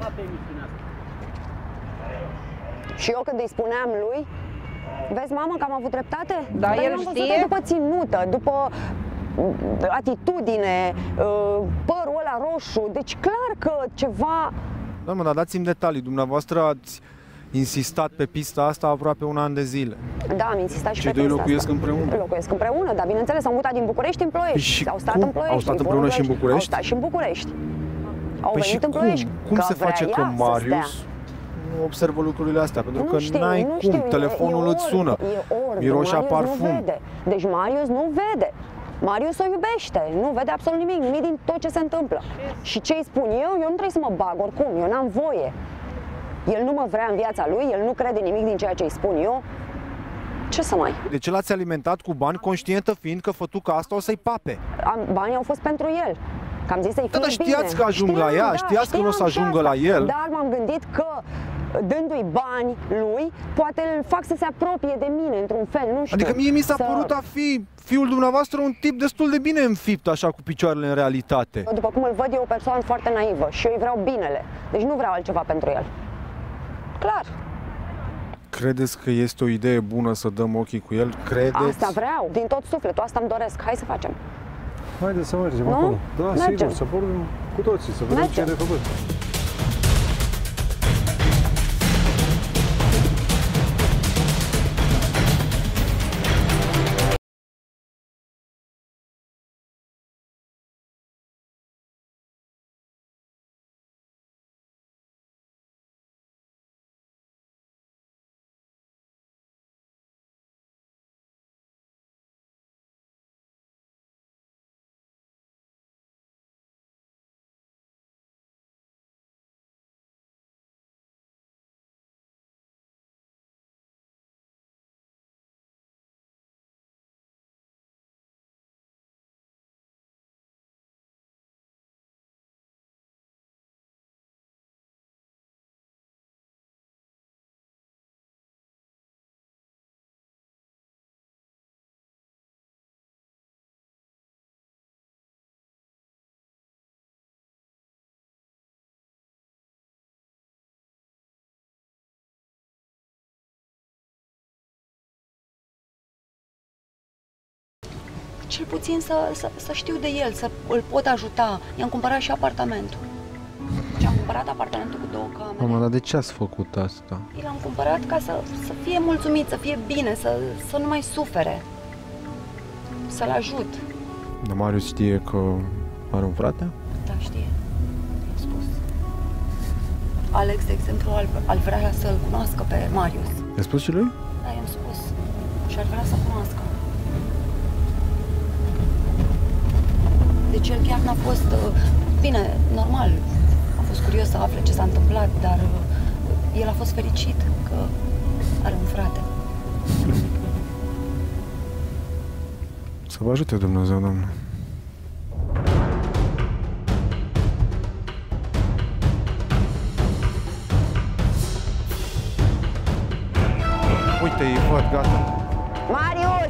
Și eu când îi spuneam lui, vezi, mamă, că am avut dreptate? Da, dar el eu am știe. văzut-o după ținută, după atitudine, părul ăla roșu, deci clar că ceva... Da, mă, dar dați-mi detalii. Dumneavoastră ați insistat pe pista asta aproape un an de zile. Da, am insistat și Cei pe doi pista locuiesc asta. împreună? Locuiesc împreună, dar bineînțeles, au mutat din București în Ploiești. Și au stat cum? în Ploiești. Au stat împreună și în București? Au stat și în București. Au Păi venit și în Ploiești. cum se vrea face ea că să Marius stea. nu observă lucrurile astea? Pentru că știu, n-ai nu cum, știu, telefonul îți sună, miroșea Marius parfum. Nu vede. Deci Marius nu vede. Marius o iubește, nu vede absolut nimic din tot ce se întâmplă. Și ce îi spun eu nu trebuie să mă bag oricum, eu n-am voie. El nu mă vrea în viața lui, el nu crede nimic din ceea ce îi spun eu. Ce să mai? De ce l-ați alimentat cu bani, conștientă fiind că fătuca asta o să-i pape? Banii au fost pentru el. Că am zis să-i fie dar știați bine. că ajung la ea, știați că nu o să ajungă la el. Dar m-am gândit că dându-i bani lui, poate îl fac să se apropie de mine într-un fel, nu știu. Adică mie mi s-a părut a fi fiul dumneavoastră un tip destul de bine înfipt așa cu picioarele în realitate. După cum îl văd, e o persoană foarte naivă și eu îi vreau binele. Deci nu vreau altceva pentru el. Clar. Credeți că este o idee bună să dăm ochii cu el? Credeți? Asta vreau, din tot sufletul, asta îmi doresc. Hai să facem. Haideți să mergem Nu? acolo. Da, Mergem. sigur, să vorbim cu toții, să vedem ce e de făcut. Cel puțin să știu de el, să îl pot ajuta. I-am cumpărat și apartamentul. Și am cumpărat apartamentul cu 2 camere. Mama, dar de ce ați făcut asta? L-am cumpărat ca să fie mulțumit, să fie bine, să nu mai sufere. Să-l ajut. Dar Marius știe că are un frate? Da, știe. Alex, de exemplu, ar vrea să-l cunoască pe Marius. I-a spus și lui? Da, i-am spus. Și ar vrea să cunoască. Deci el chiar n-a fost... Bine, normal, a fost curios să afle ce s-a întâmplat, dar el a fost fericit că are un frate. Să vă ajute Dumnezeu, Doamne. Uite-i, văd, gata. Marius!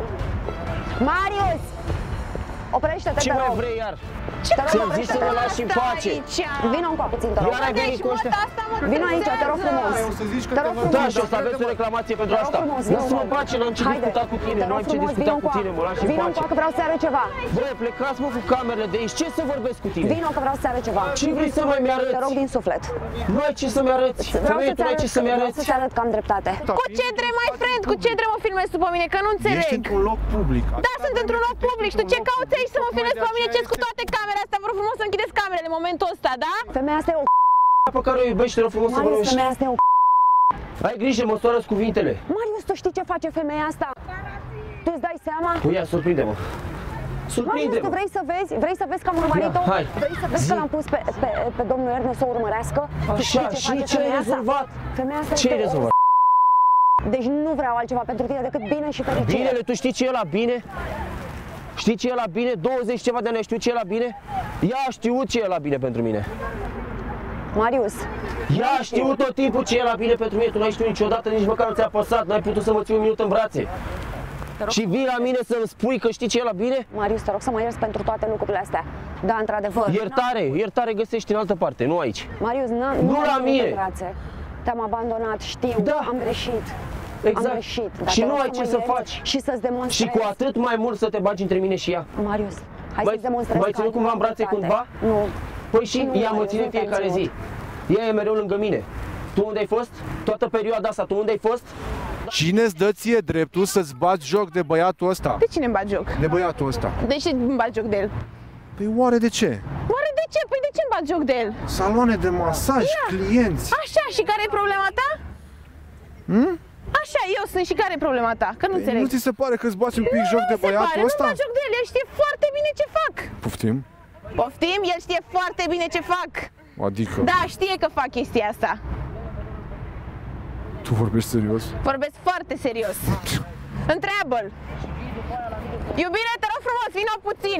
Marius! Oprește-te, Ce te mai rog. vrei iar? Ți-am zis să mă lași în pace. Vino încoa puțin, te rog. Iar ai venit cu ăștia? Vino aici, te rog frumos. Te rog frumos. Da, și o să aveți o reclamație pentru asta. Lasă-mă în pace, n-am ce discutat cu tine. Nu am ce discutat cu tine, mă lași în Vino pace. încoa că vreau să arăt ceva. Băi, plecați mă cu camerele de aici, ce să vorbesc cu tine? Vino că vreau să arăt ceva. Ce vrei să mai mi-arăți? Te rog din suflet. Nu ai ce să-mi arăți. Femeie, tu n-ai ce să-mi Vreau arăți. să-ți arăt că am dreptate. Cu ce drept, my friend? Cu ce drept mă filmezi tu pe mine? Că nu înțeleg. Ești într-un loc public. Da, sunt într-un loc public. Și tu ce cauți aici să mă filmezi pe mine? Ce-ți cu toate camerele astea? Vă rog frumos să închideți camerele în momentul ăsta, da? Femeia asta e o pe care o iubești, te rog frumos să Marius, vorbești. femeia asta e o Ai grijă, măsoară-ți cuvintele. Marius, tu știi ce face femeia asta? Tu îți dai seama? Cu ea, surprinde-mă. Marius, Surprinde-mă. tu vrei să vezi că am urmărit-o? Hai. Vrei să vezi că l-am pus pe domnul Ernest să o urmărească? Tu Așa, știi și face ce ai femeia asta? rezolvat? Femeia asta Ce ai este o rezolvat? Deci nu vreau altceva pentru tine decât bine și fericire. Binele, tu știi ce e la bine? Știi ce e la bine? 20 ceva de ani știu ce e la bine? Ea a știut ce e la bine pentru mine. Marius. Ea a știut tot timpul ce e la bine pentru mine, tu n-ai știut niciodată, nici măcar nu ți-a păsat, n-ai putut să mă ții un minut în brațe. Și vii la mine să-mi spui că știi ce e la bine? Marius, te rog să mă ierți pentru toate lucrurile astea. Da, într-adevăr. Iertare găsești în altă parte, nu aici. Marius, nu la mine. Te-am abandonat, știu, am greșit. Exact. Am greșit. Și nu ai ce să faci. Și să-ți demonstrezi. Și cu atât mai mult să te bagi între mine și ea. Marius, hai să-ți demonstrezi. M-ai ținut cumva în brațe cândva? Nu. Păi și ea mă ține fiecare zi. Ea e mereu lângă mine. Tu unde ai fost? Toată perioada asta, tu unde ai fost? Cine-ți dă ție dreptul să-ți bați joc de băiatul ăsta? De cine îmi bagi joc? De băiatul ăsta. De ce îmi bagi joc de el? Păi oare de ce? Oare de ce? Păi de ce îmi bagi joc de el? Saloane de masaj, clienți. Așa, și care e problema ta? Așa, eu sunt și care e problema ta? Că nu înțeleg. Nu ți se pare că îți bați un pic joc de băiatul ăsta? Nu-mi bagi joc de el, el știe foarte bine ce fac. Poftim? Poftim? El știe foarte bine ce fac. Adică? Da, știe că fac chestia asta. Tu vorbești serios? Vorbesc foarte serios. Întreabă-l. Iubire, te rog frumos, vină puțin.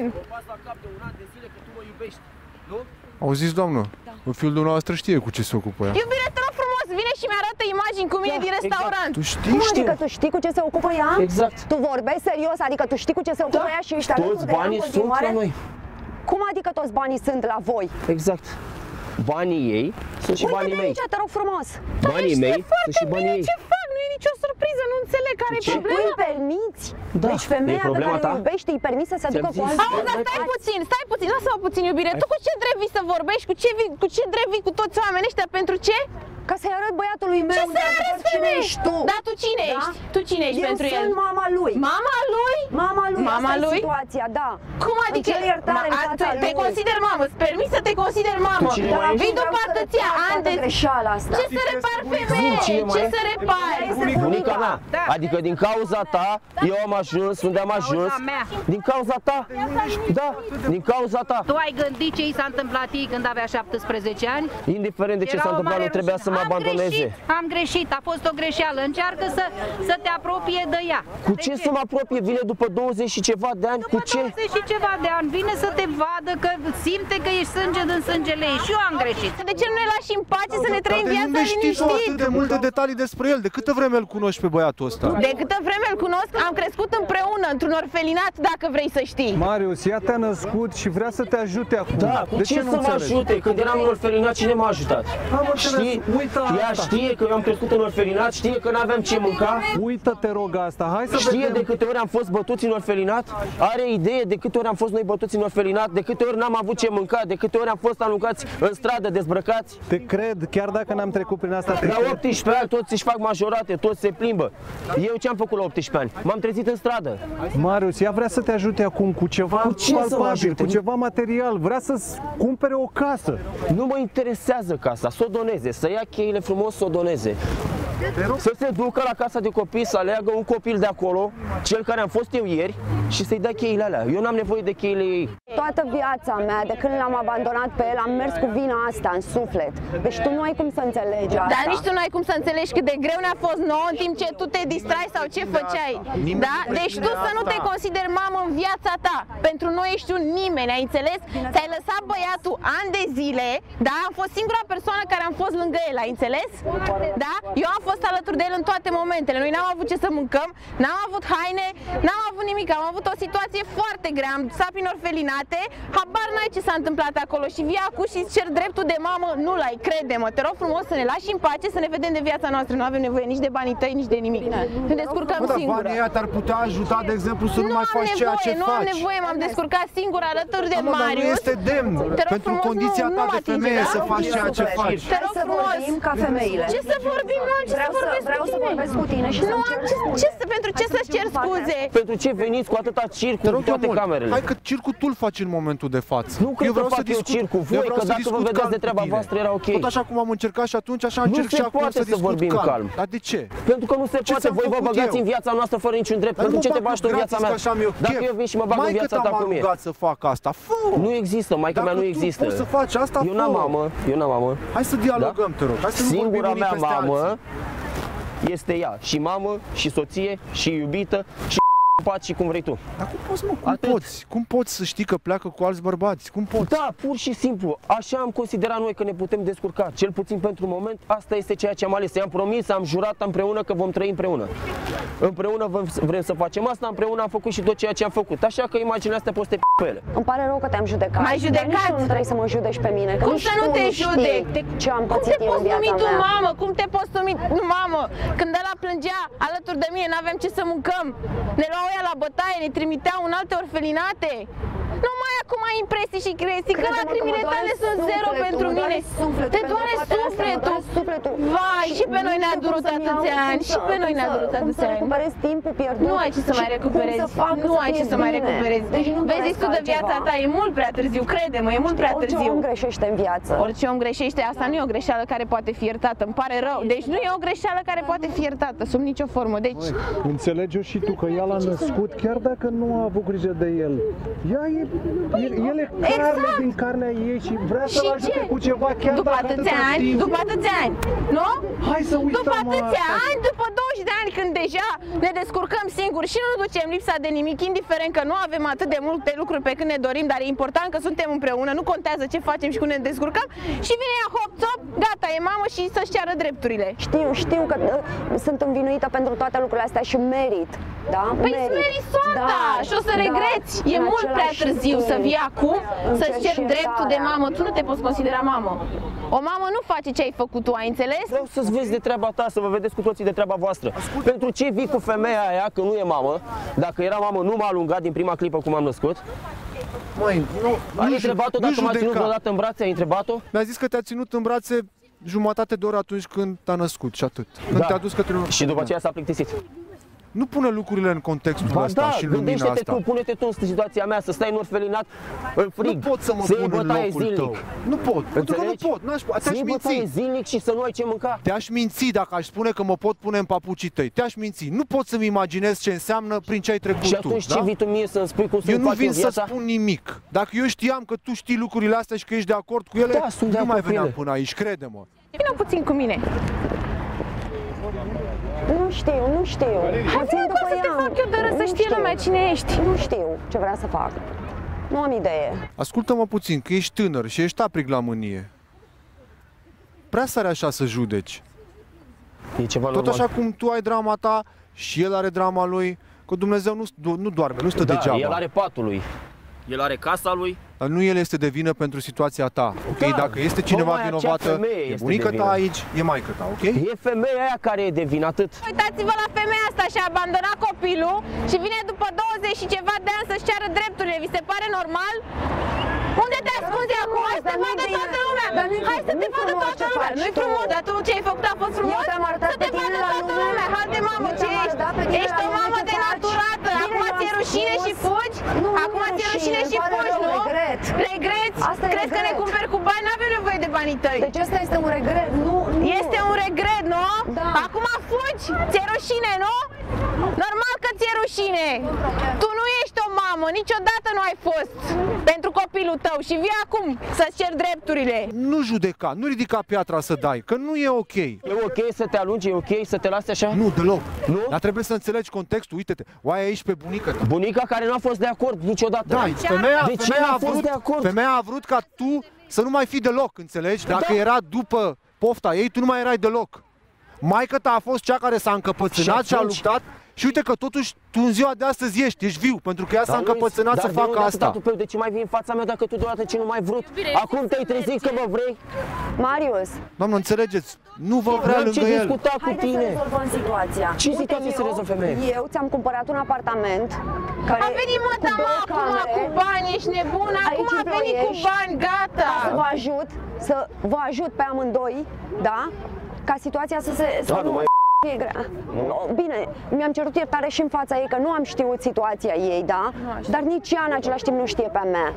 Auziți, doamnă? Da. Fiul dumneavoastră știe cu ce se ocupă ea. Iubire, te rog frumos, vine și mi-arată imagini cu mine din restaurant. Tu știi? Cum adică tu știi cu ce se ocupă ea? Exact. Tu vorbești serios? Adică tu știi cu ce se ocupă ea și ești alături Toți de ea în banii sunt continuare? la noi. Cum adică toți banii sunt la voi? Exact. Banii ei sunt și banii mei. Uite-te aici, te rog frumos. Banii mei sunt și banii ei. Ce fac? Nu e nicio surpriză, nu înțeleg care e problema. Tu îi permiți? Da, deci femeia pe care o iubești îi permiți să se ducă cu alții? Auzi, dar stai puțin, lasă-mă puțin, iubire. Tu cu ce drept vii să vorbești? Cu ce drept vii cu toți oamenii ăștia? Pentru ce? Ca să-i arăt băiatului meu. Ce să-i arăți, cine ești tu? Da, tu cine ești? Tu cine ești pentru el? Eu sunt mama lui. Mama lui? Mama lui, Mama asta lui? e situația, da. Cum adică? Te consider mamă, îți permis să te consider mamă. Vii după atâția ani de... greșeala asta. Ce să repar femeie? Ce să repari? Bunica mea. Adică din cauza ta, eu am ajuns unde am ajuns. Din cauza ta. Da, din cauza ta. Tu ai gândit ce i s-a întâmplat ei când avea 17 ani? Indiferent de ce s-a întâmplat, nu trebuia să mă abandoneze. Am greșit, a fost o greșeală. Încearcă să te apropie de ea. Cu ce să mă apropie? Vine după 20 și ceva de ani? Cu ce? 20 și ceva de ani. Vine să te vadă, că simte că ești sânge din sângele ei. Și eu am greșit. De ce nu ne lași în pace să ne trăim viața liniștit? De unde știi tu atât de multe detalii despre el? De câtă vreme îl cunoști pe băiatul ăsta? De câtă vreme îl cunosc, am crescut împreună într-un orfelinat, dacă vrei să știi. Marius, ea te-a născut și vrea să te ajute acum. Da, cu ce să mă ajute? Când eram în orfelinat, cine m-a ajutat? Știi? Ea știe că eu am crescut în orfelinat, știe că n-aveam ce mânca. Uită-te, rog, asta. Hai să știe vedem. de câte ori am fost bătuți în orfelinat. orfelinat? Are idee de câte ori am fost noi bătuți în orfelinat? De câte ori n-am avut ce mânca? De câte ori am fost aruncați în stradă, dezbrăcați? Te cred, chiar dacă n-am trecut prin asta, La 18 ani toți își fac majorate, toți se plimbă. Eu ce am făcut la 18 ani? M-am trezit în stradă. Marius, ea vrea să te ajute acum cu ceva palpabil, cu ceva material, vrea să-ți cumpere o casă. Nu mă interesează casa, să o doneze, să ia cheile frumos, să o doneze. Să se ducă la casa de copii, să aleagă un copil de acolo, cel care am fost eu ieri, și să-i dea cheile alea. Eu n-am nevoie de cheile ei. Toată viața mea, de când l-am abandonat pe el, am mers cu vina asta în suflet. Deci tu nu ai cum să înțelegi asta. Dar nici tu nu ai cum să înțelegi cât de greu ne-a fost nouă în timp ce tu te distrai sau ce făceai. Da? Deci tu să nu te consideri mamă în viața ta. Pentru noi ești un nimeni, ai înțeles? Ți-ai lăsat băiatul ani de zile, da? Am fost singura persoană care am fost lângă el, ai înțeles? Da? Eu am fost alături de el în toate momentele. Noi n-am avut ce să mâncăm, n-am avut haine, n-am avut nimic. Am avut o situație foarte grea, am stat prin orfelinate, habar n-ai ce s-a întâmplat acolo și vii acum și îți cer dreptul de mamă, nu l-ai, crede-mă, te rog frumos să ne lași în pace, să ne vedem de viața noastră, nu avem nevoie nici de banii tăi, nici de nimic. Ne descurcăm singură. Banii ăia te-ar putea ajuta, de exemplu, să nu mai faci ceea ce faci. Nu am nevoie, m-am descurcat singură alături de Marius. Nu este demn pentru condiția ta de femeie să faci ceea ce faci. Te rog frumos, ca femeile. Ce să vorbim, nu am ce să vorbesc Vreau să vorbesc cu tine și pentru ce să-ți cer scuze? Pentru ce veniți cu atâta circ în toate camerele? Hai că circul tu-l faci în momentul de față. Nu cred că fac eu circul, voi, că dacă vă vedeați de treaba voastră era ok. Tot așa cum am încercat și atunci, așa încerc și acum să discut calm. Dar de ce? Pentru că nu se poate, voi vă băgați în viața noastră fără niciun drept. Pentru ce te bagi tu în viața mea? Dacă eu vin și mă bag în viața ta cum e. Să fac asta, fă! Nu există, maica mea nu există. Poți să faci asta, eu n-am mamă, Hai să dialogăm, te rog. Singura mea mamă este ea, și mamă, și soție, și iubită, și și cum vrei tu. Dar cum poți, mă? Cum poți să știi că pleacă cu alți bărbați? Cum poți? Da, pur și simplu. Așa am considerat noi că ne putem descurca. Cel puțin pentru moment, asta este ceea ce am ales. I-am promis, am jurat împreună că vom trăi împreună. Împreună vrem să facem asta, împreună am făcut și tot ceea ce am făcut. Așa că imaginea astea poți să te pe ele. Îmi pare rău că te-am judecat. M-ai judecat? Nu trebuie să mă judeci pe mine. Cum să nu te judec? Ce am pățit eu în viața mea? tu mamă? Cum te poți numi tu mamă? Când ăla plângea alături de mine, n-aveam ce să mâncăm. Ne luau ea la bătaie, ne trimiteau în alte orfelinate. Nu mai acum ai impresii și crezi că lacrimile tale sunt zero pentru mine. Te doare sufletul. Vai, și pe noi ne-a durut atâția ani. Și pe noi ne-a durut atâția ani. Timpul pierdut. Nu ai ce să mai recuperezi. Nu ai ce să mai recuperezi. Vezi tu de viața ta, e mult prea târziu, crede-mă, e mult prea târziu. Orice om greșește în viață. Orice om greșește, asta nu e o greșeală care poate fi iertată, îmi pare rău. Deci nu e o greșeală care poate fi iertată, sub nicio formă. Deci înțelegi-o și tu că ea l-a născut, chiar dacă nu a avut grijă de el. El e carne din carnea ei și vrea să-l ajute cu ceva chiar după atâția ani, după atâția ani, nu? Hai să uităm după atâția ani, după 20 de ani când deja ne descurcăm singuri și nu ducem lipsa de nimic, indiferent că nu avem atât de multe lucruri pe când ne dorim, dar e important că suntem împreună, nu contează ce facem și cum ne descurcăm și vine ea hop, top, gata, e mamă și să-și ceară drepturile. Știu că sunt învinuită pentru toate lucrurile astea și merit, da? Păi merit soarta și o să regreți, e mult prea târziu să vii acum să-ți ceri dreptul de mamă, tu nu te poți considera mamă. O mamă nu face ce ai făcut tu, ai înțeles? Vreau să-ți vezi de treaba ta, să vă vedeți cu toții de treaba voastră. Pentru ce vii cu femeia aia, că nu e mamă, dacă era mamă nu m-a alungat din prima clipă cum am născut? Măi, ai întrebat-o dacă m-a ținut vreodată în brațe, ai întrebat-o? Mi-a zis că te-a ținut în brațe jumătate de oră atunci când te-a născut și atât. Când te-a dus către și după aceea s-a plictisit. Nu pune lucrurile în contextul ăsta și în lumina asta. Pune-te tu în situația mea, să stai în orfelinat, în frig, nu pot să mă pun în locul tău. Nu pot, pentru că nu pot. Te-aș minți. Zilnic și să nu ai ce mânca. Te-aș minți dacă aș spune că mă pot pune în papucii tăi. Te-aș minți. Nu pot să-mi imaginez ce înseamnă prin ce ai trecut tu. Și atunci ce vii tu mie să-mi spui cum să-mi fac eu viața? Eu nu vin să spun nimic. Dacă eu știam că tu știi lucrurile astea și că ești de acord cu ele, nu mai veneam până aici, crede-mă. Vină puțin cu mine. Nu știu. Hai vină că o să te fac eu de râs, să știe lumea cine ești. Nu știu ce vrea să fac. Nu am idee. Ascultă-mă puțin, că ești tânăr și ești aprig la mânie. Prea sare așa să judeci. E ceva tot normal. Așa cum tu ai drama ta și el are drama lui, că Dumnezeu nu doarme, nu stă degeaba. El are patul lui. El are casa lui. Dar nu el este de vină pentru situația ta, ok? Da. Dacă este cineva vinovată, e bunica ta aici, e maică ta, ok? E femeia aia care e de vină, atât. Uitați-vă la femeia asta și-a abandonat copilul și vine după 20 și ceva de ani să-și ceară drepturile. Vi se pare normal? Unde te ascunzi acum? Hai să te vadă toată lumea! Hai să te vadă toată lumea! Nu-i frumos, dar tu ce ai făcut a fost frumos? Să te vadă toată lumea! Haide, mamă, ce ești? Ești o mamă denaturată! Acum ți-e rușine și fugi? Acum ți-e rușine și fugi, nu? Regreți? Crezi că ne cumperi cu bani? N-avem nevoie de banii tăi! Deci ăsta este un regret, nu? Este un regret, nu? Acum fugi? Ți-e rușine, nu? Normal că ți-e rușine! Tu nu ești o mamă, niciodată nu ai fost pentru copilul tău și vii acum să-ți ceri drepturile. Nu judeca, nu ridica piatra să dai, că nu e ok. E ok să te alungi, e ok să te lasi așa? Nu, deloc. Nu? Dar trebuie să înțelegi contextul, uite-te, o ai aici pe bunica ta. Bunica care nu a fost de acord niciodată. Da, femeia a vrut ca tu să nu mai fii deloc, înțelegi? Dacă era după pofta ei, tu nu mai erai deloc. Maică ta a fost cea care s-a încăpățânat și a luptat. Și uite că totuși tu în ziua de astăzi ești viu, pentru că ea s-a încăpățânat să facă asta. De ce mai vii în fața mea dacă tu deodată ce nu mai vrut? Acum te-ai trezit că mă vrei? Marius! Doamnă, înțelegeți, nu vă vrea lângă el. Discuta cu tine. Haideți să rezolvăm situația. Ce situație să rezolvă, femeie? Eu ți-am cumpărat un apartament care a venit măta acum cu bani, ești nebun, acum a venit cu bani, gata! Să vă ajut pe amândoi, da? Ca situația să se... E grea. Bine, mi-am cerut iertare și în fața ei că nu am știut situația ei, da? Dar nici ea în același timp nu știe pe mea.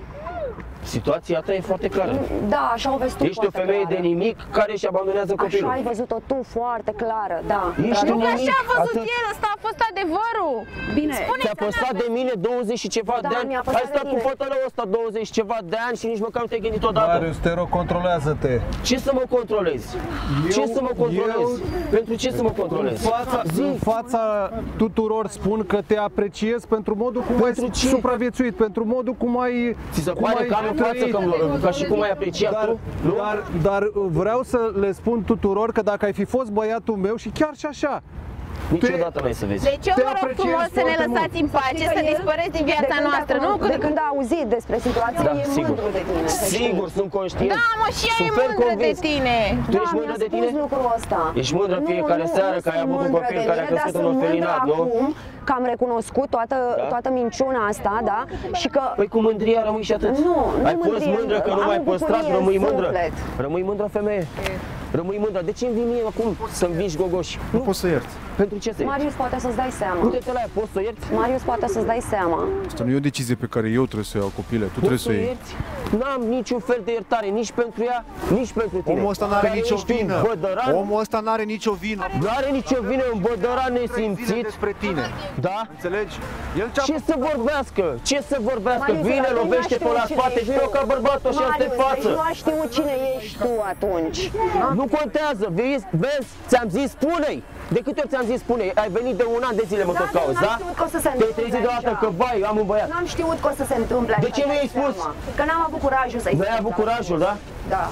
Situația ta e foarte clară. Da, așa o vezi tu. Ești o femeie de nimic care își abandonează copilul. Așa ai văzut-o tu foarte clară, da. Ești nu așa a văzut el, ăsta a fost adevărul. Bine. Ți-a păsat de mine 20 și ceva de ani. Ai stat cu fătălău ăsta 20 și ceva de ani și nici măcar nu te-ai gândit odată. Marius, te rog, controlează-te. Ce să mă controlezi? Ce să mă controlezi? Pentru ce să mă controlezi? În fața tuturor spun că te apreciez pentru modul cum ai supraviețuit, pentru modul cum ai... Ți se pare că am în față ca și cum ai apreciat tu? Dar vreau să le spun tuturor că dacă ai fi fost băiatul meu și chiar și așa, niciodată n-ai să vezi. Deci eu vă rog frumos să ne lăsați în pace, să dispăreți din viața noastră, nu? De când a auzit despre situație, e mândru de tine. Sigur, sunt conștient. Da, mă, și ea e mândră de tine. Tu ești mândră de tine? Lucrul ăsta. Ești mândră fiecare seară că ai avut un copil care a crescut în orfelinat, nu? Că am recunoscut toată minciuna asta, da? Și că... Păi cu mândria rămâi și atât. Ai fost mândră că nu m-ai păstrat, rămâi mândră. Rămâi mândră, femeie. Rămâi mândră. De ce îmi vii mie acum să-mi vingi gogoși? Nu pot să iert. Pentru ce să Marius, poate să-ți dai seama. Du-te la ea, poți să ierți? Marius, poate să-ți dai seama. Asta nu e o decizie pe care eu trebuie să o iau, copile. Tu trebuie să o iei. N-am niciun fel de iertare, nici pentru ea, nici pentru tine. Omul ăsta n-are nicio vină. Omul ăsta n-are nicio vină. N-are nicio vină, un bădăran nesimțit. Despre tine. Da? Înțelegi? Ce să vorbească? Ce să vorbească? Vine, lovește pe la spate, vine ca bărbatul și asta-i față. Nu a știut cine ești tu atunci. Nu contează, vezi? Ți-am zis, spune-i! De câte ori ți-am zis, spune-i? Ai venit de un an de zile, mă tot cauți, da? Te-ai trezit deodată că, vai, am un băiat. N-am știut că o să se întâmple așa. De ce nu i-ai spus? Că n-am avut curajul să-i spun. Nu ai avut curajul, da? Da.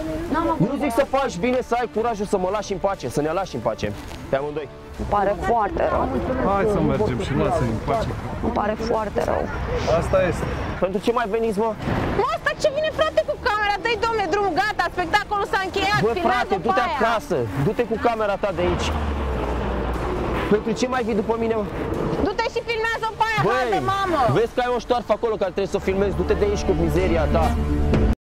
Nu zic să faci bine, să ai curajul să mă lași în pace, să ne lași în pace, pe amândoi. Îmi pare foarte rău. Hai să mergem și lasă-i în pace. Îmi pare foarte rău. Asta este. Pentru ce mai veniți, mă? Mă, ăsta ce vine, frate, cu camera? Dă-i, domne, drumul, gata, spectacolul s-a încheiat, bă, frate, du-te acasă, du-te cu camera ta de aici. Pentru ce mai vii după mine, mă? Du-te și filmează-o pe aia, haide, mamă! Vezi că ai o ștoarfă acolo care trebuie să o filmezi, du-te de aici cu mizeria ta.